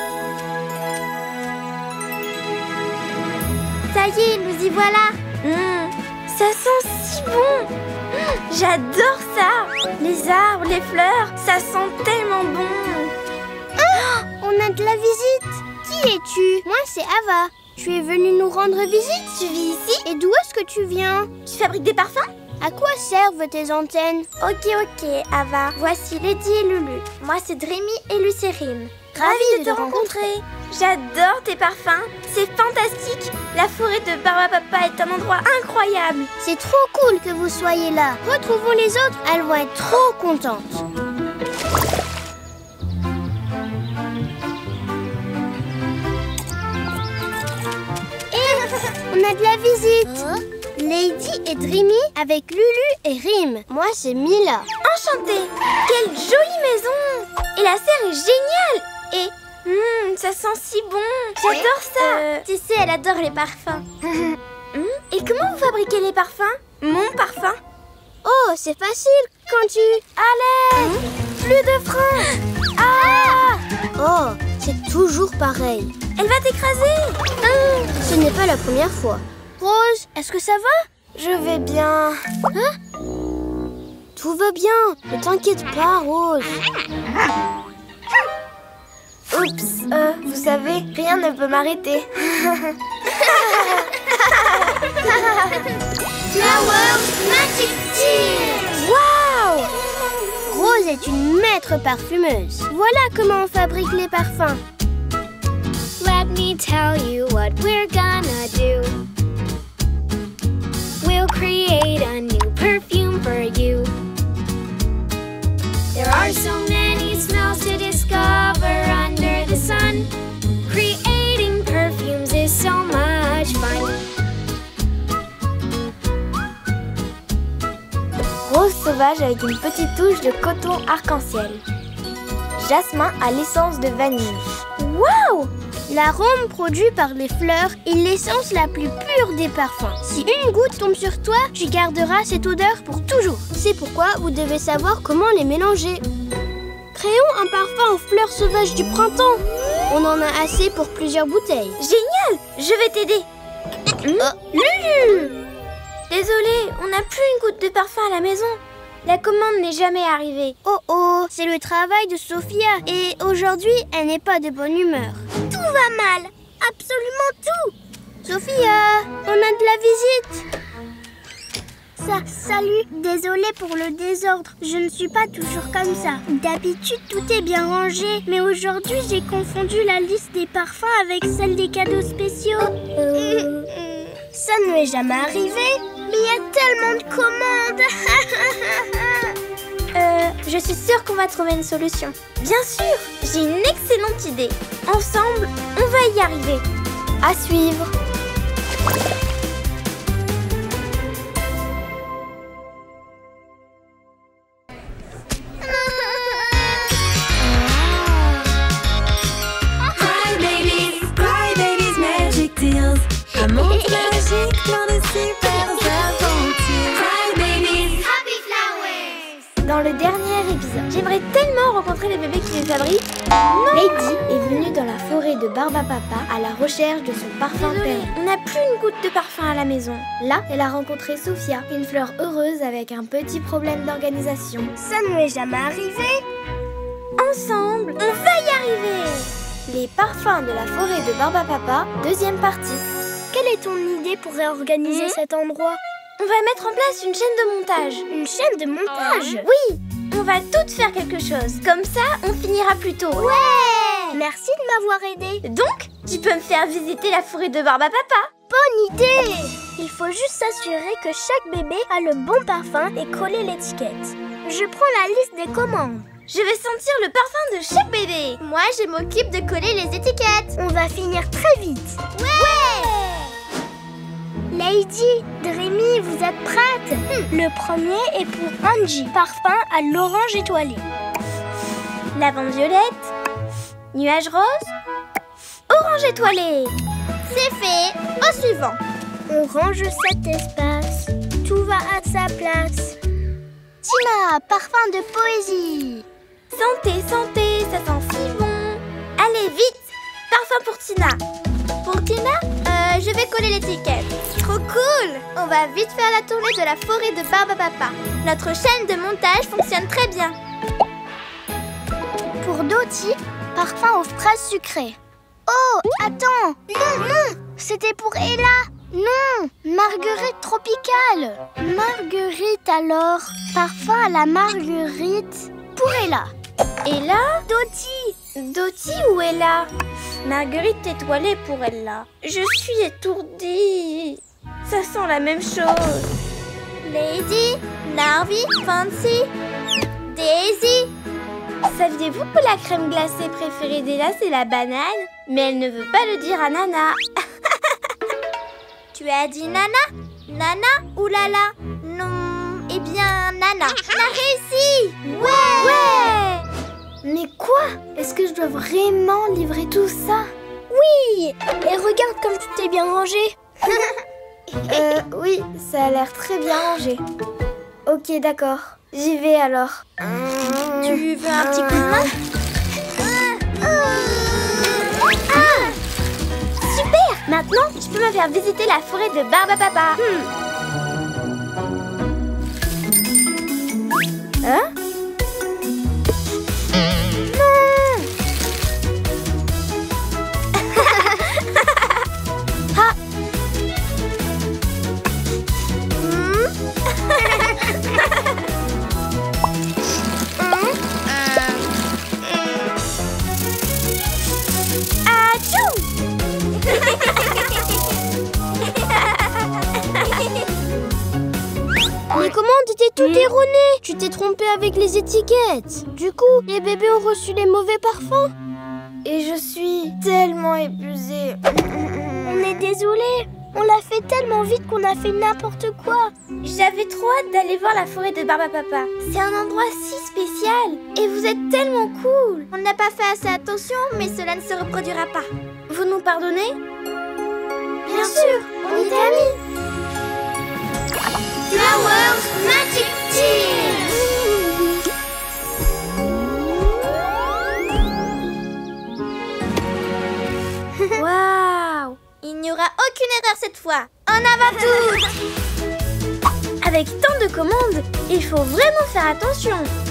Ça y est, nous y voilà. Mmh, ça sent si bon. Mmh, j'adore ça. Les arbres, les fleurs, ça sent tellement bon. Ah, on a de la visite. Qui es-tu? Moi, c'est Ava. Tu es venue nous rendre visite? Tu vis ici? Et d'où est-ce que tu viens? Tu fabriques des parfums? À quoi servent tes antennes? Ok, ok, Ava. Voici Lady et Lulu. Moi, c'est Dreamy et Lucérine. Ravie de te rencontrer. J'adore tes parfums. C'est fantastique. La forêt de Barbapapa est un endroit incroyable. C'est trop cool que vous soyez là. Retrouvons les autres. Elles vont être trop contentes. On a de la visite. Hein? Lady et Dreamy avec Lulu et Rim. Moi, c'est Mila. Enchantée. Quelle jolie maison. Et la serre est géniale. Et hum, ça sent si bon. J'adore ça. Euh, tu sais, elle adore les parfums. hum, Et comment vous fabriquez les parfums? Mon parfum? Oh, c'est facile quand tu... Allez, plus de frein. Ah, Oh, c'est toujours pareil. elle va t'écraser. Hum, ce n'est pas la première fois. Rose, est-ce que ça va? Je vais bien. Hein? Tout va bien. Ne t'inquiète pas, Rose. Oups, euh, vous savez, rien ne peut m'arrêter. Flowers Magic Tears. Waouh! Rose est une maître parfumeuse. Voilà comment on fabrique les parfums. Let me tell you what we're gonna do. We'll create a new perfume for you. There are so many smells to discover under the sun. Creating perfumes is so Rose sauvage avec une petite touche de coton arc-en-ciel. Jasmin à l'essence de vanille. Waouh! L'arôme produit par les fleurs est l'essence la plus pure des parfums. Si une goutte tombe sur toi, tu garderas cette odeur pour toujours. C'est pourquoi vous devez savoir comment les mélanger. Créons un parfum aux fleurs sauvages du printemps. On en a assez pour plusieurs bouteilles. Génial! Je vais t'aider. Lulu! Désolée, on n'a plus une goutte de parfum à la maison. La commande n'est jamais arrivée. Oh oh, c'est le travail de Sophia. Et aujourd'hui, elle n'est pas de bonne humeur. Tout va mal. Absolument tout. Sophia, on a de la visite. Ça, salut. Désolée pour le désordre. Je ne suis pas toujours comme ça. D'habitude, tout est bien rangé. Mais aujourd'hui, j'ai confondu la liste des parfums avec celle des cadeaux spéciaux. Euh... Ça ne m'est jamais arrivé. Mais il y a tellement de commandes. euh, je suis sûre qu'on va trouver une solution. Bien sûr, j'ai une excellente idée. Ensemble, on va y arriver. À suivre. Cry babies, cry babies, magic deals. Un monde magique, plein de super aventures. Cry babies, happy flowers. Dans le dernier épisode, j'aimerais tellement rencontrer les bébés qui les abritent. Lady est venue dans la forêt de Barbapapa à la recherche de son parfum préféré. On n'a plus une goutte de parfum à la maison. Là, elle a rencontré Sophia, une fleur heureuse avec un petit problème d'organisation. Ça ne m'est jamais arrivé. Ensemble, on va y arriver. Les parfums de la forêt de Barbapapa, deuxième partie. Quelle est ton idée pour réorganiser Mmh. cet endroit? On va mettre en place une chaîne de montage. Une chaîne de montage? Oui, on va toutes faire quelque chose. Comme ça, on finira plus tôt. Ouais! Merci de m'avoir aidé. Donc, tu peux me faire visiter la forêt de Barbapapa. Bonne idée! Il faut juste s'assurer que chaque bébé a le bon parfum et coller l'étiquette. Je prends la liste des commandes. Je vais sentir le parfum de chaque bébé. Moi, je m'occupe de coller les étiquettes. On va finir très vite. Ouais! Lady, Dreamy, vous êtes prêtes? Le premier est pour Angie, parfum à l'orange étoilé. Lavande violette. Nuage rose. Orange étoilé. C'est fait. Au suivant. On range cet espace. Tout va à sa place. Tina, parfum de poésie. Santé, santé, ça sent si bon. Allez, vite. Parfum pour Tina. Pour Tina, euh, je vais coller l'étiquette. Trop cool. On va vite faire la tournée de la forêt de Barbapapa. Notre chaîne de montage fonctionne très bien. Pour Dottie, parfum aux fraises sucrées. Oh, attends. Non, non, c'était pour Ella. Non, marguerite tropicale. Marguerite alors. Parfum à la marguerite pour Ella. Ella? Dottie. Dottie ou Ella? Marguerite étoilée pour Ella. Je suis étourdie. Ça sent la même chose. Lady, Narvi, Fancy, Daisy. Saviez-vous que la crème glacée préférée d'Ella, c'est la banane? Mais elle ne veut pas le dire à Nana. Tu as dit Nana? Nana ou Lala? Non, eh bien Nana. On a réussi! Ouais! Ouais! Mais quoi? Est-ce que je dois vraiment livrer tout ça? Oui. Et regarde comme tout est bien rangé. Euh, oui, ça a l'air très bien rangé. Ok, d'accord. J'y vais alors. Tu veux un petit coup de main? Ah! Super! Maintenant, tu peux me faire visiter la forêt de Barbapapa. Hmm. Hein? Non! Ah! Hmm? Achou! Les commandes étaient toutes erronées. Tu t'es trompé avec les étiquettes. Du coup, les bébés ont reçu les mauvais parfums. Et je suis tellement épuisée. On est désolé. On l'a fait tellement vite qu'on a fait n'importe quoi. J'avais trop hâte d'aller voir la forêt de Barbapapa. C'est un endroit si spécial. Et vous êtes tellement cool. On n'a pas fait assez attention, mais cela ne se reproduira pas. Vous nous pardonnez? Bien sûr, on était amis. Flowers Magic Team. Waouh! Il n'y aura aucune erreur cette fois. En avant toutes! Avec tant de commandes, il faut vraiment faire attention.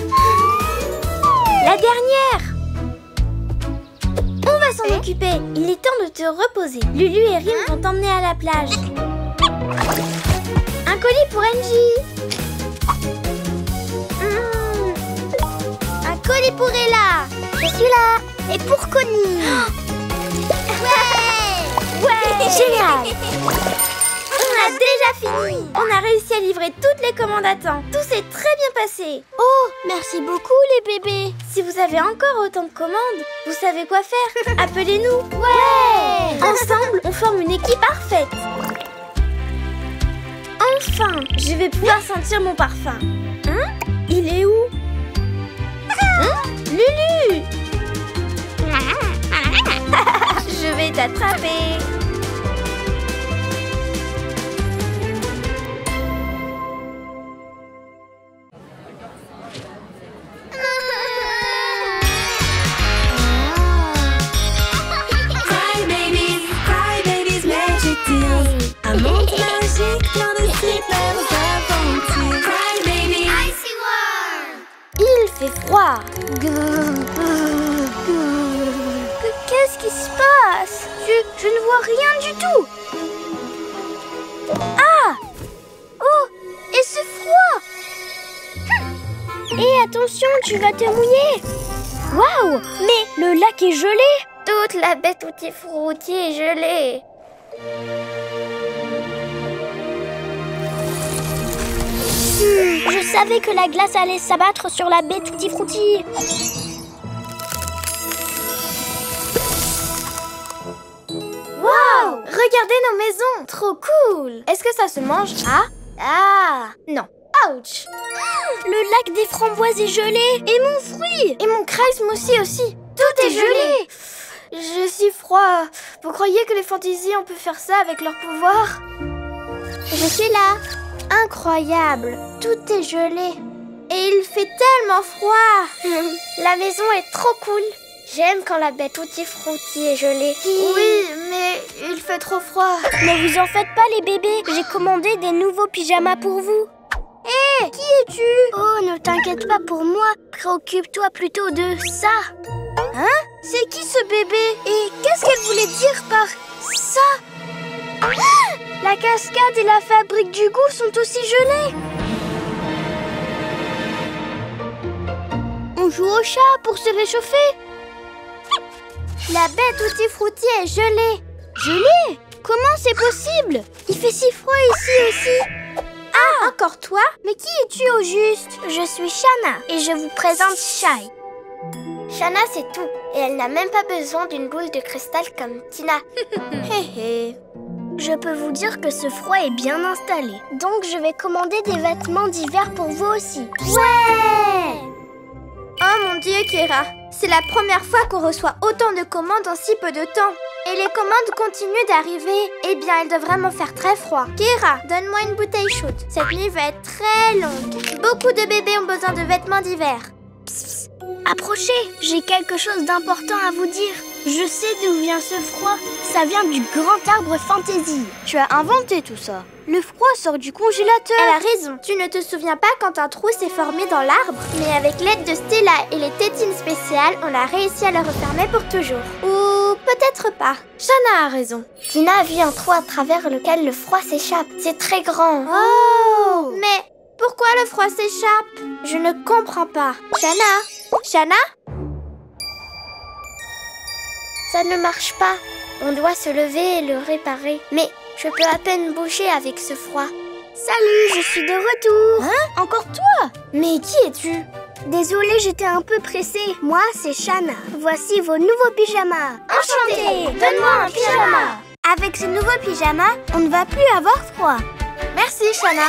La dernière! On va s'en occuper. Il est temps de te reposer. Lulu et Rim vont t'emmener à la plage. Un colis pour Angie. Mmh. Un colis pour Ella. Je suis là. Et pour Connie. Ouais! Ouais! Génial! On a déjà fini! On a réussi à livrer toutes les commandes à temps. Tout s'est très bien passé. Oh, merci beaucoup les bébés. Si vous avez encore autant de commandes, vous savez quoi faire. Appelez-nous. Ouais! Ensemble, on forme une équipe parfaite. Enfin, je vais pouvoir sentir mon parfum. Hein? Il est où? Hein? Lulu! Je vais t'attraper. Cry babies, cry babies, magic deals. Un monde magique plein de super aventures. Cry babies, Icy World. Il fait froid. Qu'est-ce qui se passe? Je, je ne vois rien du tout. Ah! Oh! Et ce froid! Et attention, tu vas te mouiller. Waouh! Mais le lac est gelé. Toute la baie Tutti Frutti est gelée. Hmm, je savais que la glace allait s'abattre sur la baie Tutti Frutti. Waouh! Regardez nos maisons. Trop cool. Est-ce que ça se mange? Ah! Ah! Non. Ouch! Le lac des framboises est gelé. Et mon fruit. Et mon Kreis Smoothie aussi. Tout est gelé. Je suis froid. Vous croyez que les fantaisies, on peut faire ça avec leur pouvoir? Je suis là. Incroyable. Tout est gelé. Et il fait tellement froid. La maison est trop cool. J'aime quand la baie Tutti Frutti est gelée. Oui, mais il fait trop froid. Ne vous en faites pas les bébés. J'ai commandé des nouveaux pyjamas pour vous. Hé, hey, qui es-tu? Oh, ne t'inquiète pas pour moi. Préoccupe-toi plutôt de ça. Hein? C'est qui ce bébé? Et qu'est-ce qu'elle voulait dire par ça? Ah! La cascade et la fabrique du goût sont aussi gelées. On joue au chat pour se réchauffer. La baie Tutti Frutti est gelée. Gelée? Comment c'est possible? Il fait si froid ici aussi. Ah, encore toi? Mais qui es-tu au juste? Je suis Shanna et je vous présente Shai. Shanna, c'est tout. Et elle n'a même pas besoin d'une boule de cristal comme Tina. Hé hé. Je peux vous dire que ce froid est bien installé. Donc je vais commander des vêtements d'hiver pour vous aussi. Ouais! Oh mon Dieu, Kira. C'est la première fois qu'on reçoit autant de commandes en si peu de temps. Et les commandes continuent d'arriver. Eh bien, il doit vraiment faire très froid. Kira, donne-moi une bouteille chaude. Cette nuit va être très longue. Beaucoup de bébés ont besoin de vêtements d'hiver. Approchez, j'ai quelque chose d'important à vous dire. Je sais d'où vient ce froid. Ça vient du grand arbre Fantasy. Tu as inventé tout ça. Le froid sort du congélateur. Elle a raison. Tu ne te souviens pas quand un trou s'est formé dans l'arbre? Mais avec l'aide de Stella et les tétines spéciales, on a réussi à le refermer pour toujours. Ou peut-être pas. Shanna a raison. Tina a vu un trou à travers lequel le froid s'échappe. C'est très grand. Oh! Mais pourquoi le froid s'échappe? Je ne comprends pas. Shanna? Shanna? Ça ne marche pas. On doit se lever et le réparer. Mais je peux à peine bouger avec ce froid. Salut, je suis de retour. Hein? Encore toi? Mais qui es-tu? Désolée, j'étais un peu pressée. Moi, c'est Shanna. Voici vos nouveaux pyjamas. Enchantée! Donne-moi un pyjama. Avec ce nouveau pyjama, on ne va plus avoir froid. Merci, Shana.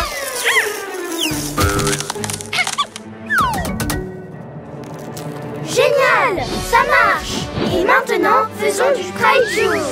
Génial! Ça marche! Et maintenant, faisons du cry juice.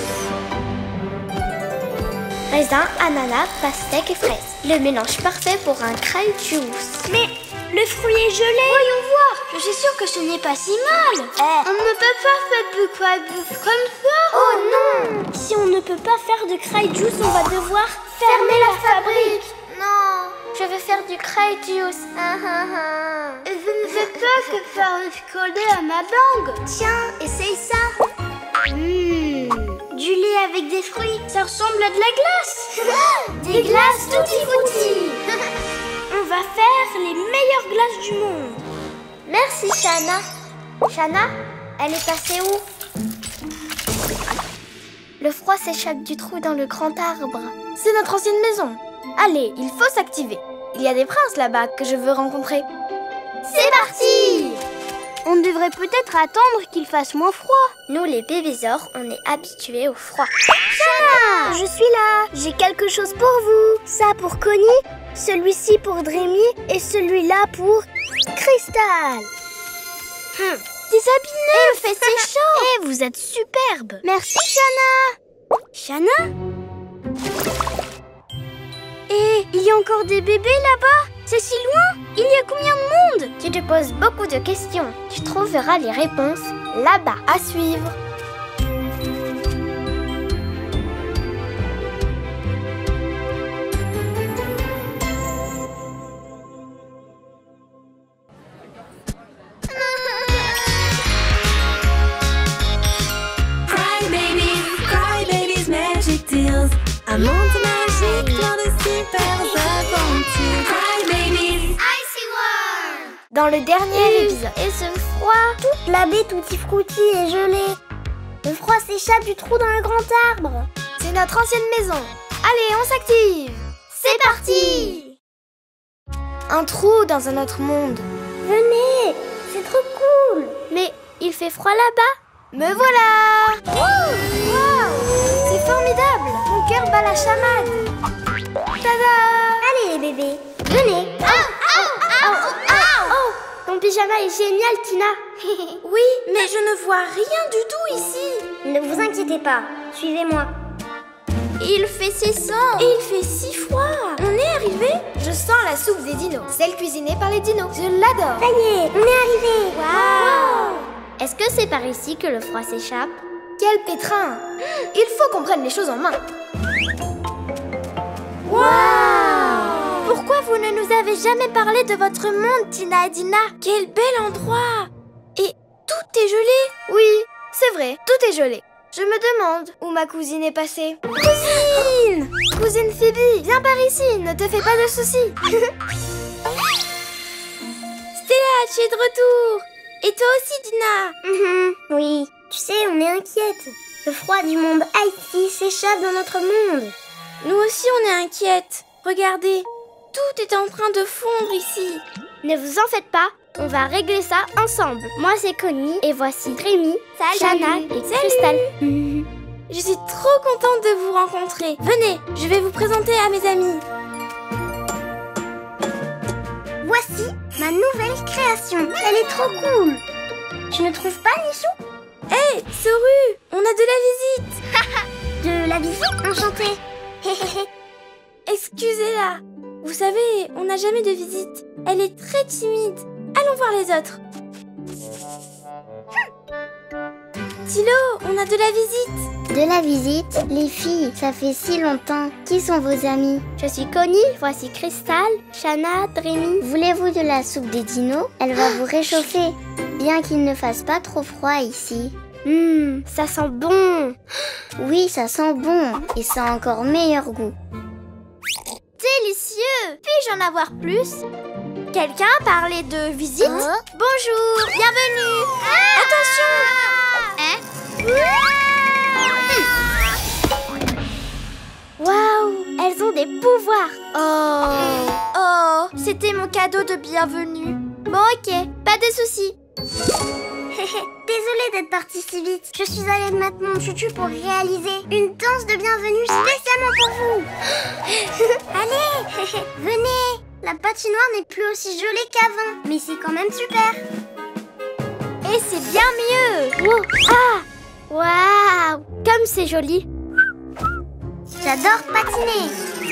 Raisin, ananas, pastèque et fraises. Le mélange parfait pour un cry juice. Mais le fruit est gelé. Voyons voir. Je suis sûre que ce n'est pas si mal. Eh. On ne peut pas faire du cry juice comme ça. Oh non! Si on ne peut pas faire de cry juice, on va devoir fermer la fabrique. Non, je veux faire du cry juice. Ah, ah, ah. Je ne veux pas que faire coller à ma langue. Tiens, essaye ça. Mmh, du lait avec des fruits, ça ressemble à de la glace. Des glaces tutti frutti. On va faire les meilleures glaces du monde. Merci, Shana. Shana, elle est passée où? Le froid s'échappe du trou dans le grand arbre. C'est notre ancienne maison. Allez, il faut s'activer. Il y a des princes là-bas que je veux rencontrer. C'est parti! On devrait peut-être attendre qu'il fasse moins froid. Nous, les bébésors, on est habitués au froid. Shana! Je suis là. J'ai quelque chose pour vous. Ça pour Connie, celui-ci pour Dreamy et celui-là pour Crystal. Hum. Des habits neufs! Il fait si chaud! Eh, vous êtes superbe! Merci, Shana! Shana? Et il y a encore des bébés là-bas? C'est si loin? Il y a combien de monde? Tu te poses beaucoup de questions. Tu trouveras les réponses là-bas. À suivre. Cry babies, cry babies, magic deals. Un monde magique, plein de super aventures. Cry babies, Icy World! Dans le dernier épisode. Et ce froid! Toute la baie tutti frutti est gelée. Le froid s'échappe du trou dans le grand arbre. C'est notre ancienne maison. Allez, on s'active. C'est parti! Un trou dans un autre monde. Venez! C'est trop cool! Mais il fait froid là-bas. Me voilà! Wow! C'est formidable! Mon cœur bat la chamade. Tada! Allez les bébés, venez! Oh, oh, oh, oh, oh. Ton pyjama est génial, Tina. Oui, mais je ne vois rien du tout ici. Ne vous inquiétez pas, suivez-moi. Il fait si sombre. Et il fait si froid. On est arrivé. Je sens la soupe des dinos. Celle cuisinée par les dinos. Je l'adore. Ça y est, on est arrivé! Waouh! Est-ce que c'est par ici que le froid s'échappe? Quel pétrin! Il faut qu'on prenne les choses en main. Waouh! Pourquoi vous ne nous avez jamais parlé de votre monde, Tina et Dina? Quel bel endroit! Et tout est gelé. Oui, c'est vrai, tout est gelé. Je me demande où ma cousine est passée. Cousine! Cousine Phoebe, viens par ici, ne te fais pas de soucis. Stella, tu es de retour. Et toi aussi, Dina. Mhm, oui, tu sais, on est inquiète. Le froid du monde Haïti s'échappe dans notre monde. Nous aussi, on est inquiètes. Regardez, tout est en train de fondre ici. Ne vous en faites pas, on va régler ça ensemble. Moi, c'est Connie et voici Rémi, Shana et Crystal. Je suis trop contente de vous rencontrer. Venez, je vais vous présenter à mes amis. Voici ma nouvelle création. Elle est trop cool. Tu ne trouves pas, Nichou? Hé, hey, Soru, on a de la visite. De la visite? Enchantée. Excusez-la. Vous savez, on n'a jamais de visite. Elle est très timide. Allons voir les autres. Tilo, on a de la visite. De la visite? Les filles, ça fait si longtemps. Qui sont vos amis? Je suis Connie, voici Crystal, Shana, Dreamy. Voulez-vous de la soupe des dinos? Elle va vous réchauffer. Bien qu'il ne fasse pas trop froid ici. Hum, ça sent bon. Oui, ça sent bon. Et ça a encore meilleur goût. Délicieux. Puis-je en avoir plus? Quelqu'un a parlé de visite? Hein? Bonjour, bienvenue. Ah! Attention. Hein? Waouh, elles ont des pouvoirs. Oh, oh, c'était mon cadeau de bienvenue. Bon, ok, pas de soucis. Désolée d'être partie si vite. Je suis allée mettre mon tutu pour réaliser une danse de bienvenue spécialement pour vous. Allez, venez. La patinoire n'est plus aussi jolie qu'avant, mais c'est quand même super. Et c'est bien mieux. Oh. Ah, waouh, comme c'est joli. J'adore patiner.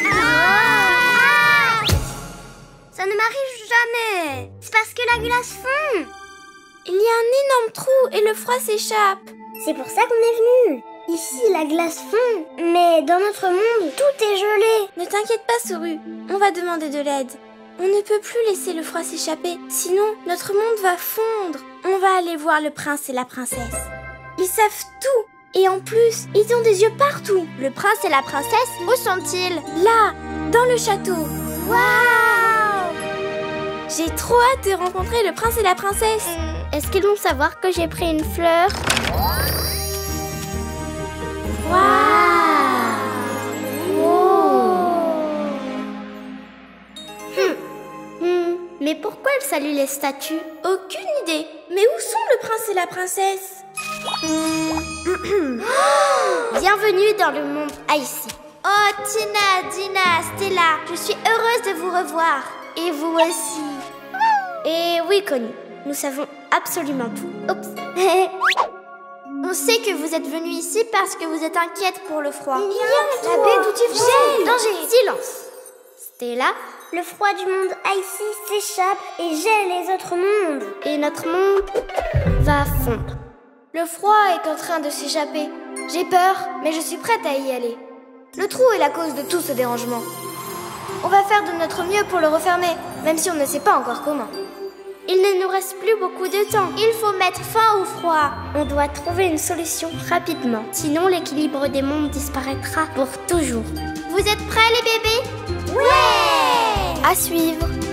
Ah. Ça ne m'arrive jamais. C'est parce que la glace fond. Il y a un énorme trou et le froid s'échappe. C'est pour ça qu'on est venu. Ici, la glace fond, mais dans notre monde, tout est gelé. Ne t'inquiète pas, Soru. On va demander de l'aide. On ne peut plus laisser le froid s'échapper, sinon notre monde va fondre. On va aller voir le prince et la princesse. Ils savent tout. Et en plus, ils ont des yeux partout. Le prince et la princesse, où sont-ils? Là, dans le château. Waouh! J'ai trop hâte de rencontrer le prince et la princesse. Est-ce qu'ils vont savoir que j'ai pris une fleur? Waouh! Oh. Hmm. Hmm. Mais pourquoi elle salue les statues? Aucune idée. Mais où sont le prince et la princesse? Bienvenue dans le monde Icy. Oh, Tina, Dina, Stella, je suis heureuse de vous revoir. Et vous aussi. Et oui, Connie, nous savons absolument tout. Oups. On sait que vous êtes venus ici parce que vous êtes inquiète pour le froid. Il y a la baie d'où tu Gèle. Danger. Silence. Stella, Le froid du monde Icy s'échappe et gèle les autres mondes. et notre monde va fondre. Le froid est en train de s'échapper. J'ai peur, mais je suis prête à y aller. Le trou est la cause de tout ce dérangement. On va faire de notre mieux pour le refermer, même si on ne sait pas encore comment. Il ne nous reste plus beaucoup de temps. Il faut mettre fin au froid. On doit trouver une solution rapidement. Sinon, l'équilibre des mondes disparaîtra pour toujours. Vous êtes prêts, les bébés? À suivre.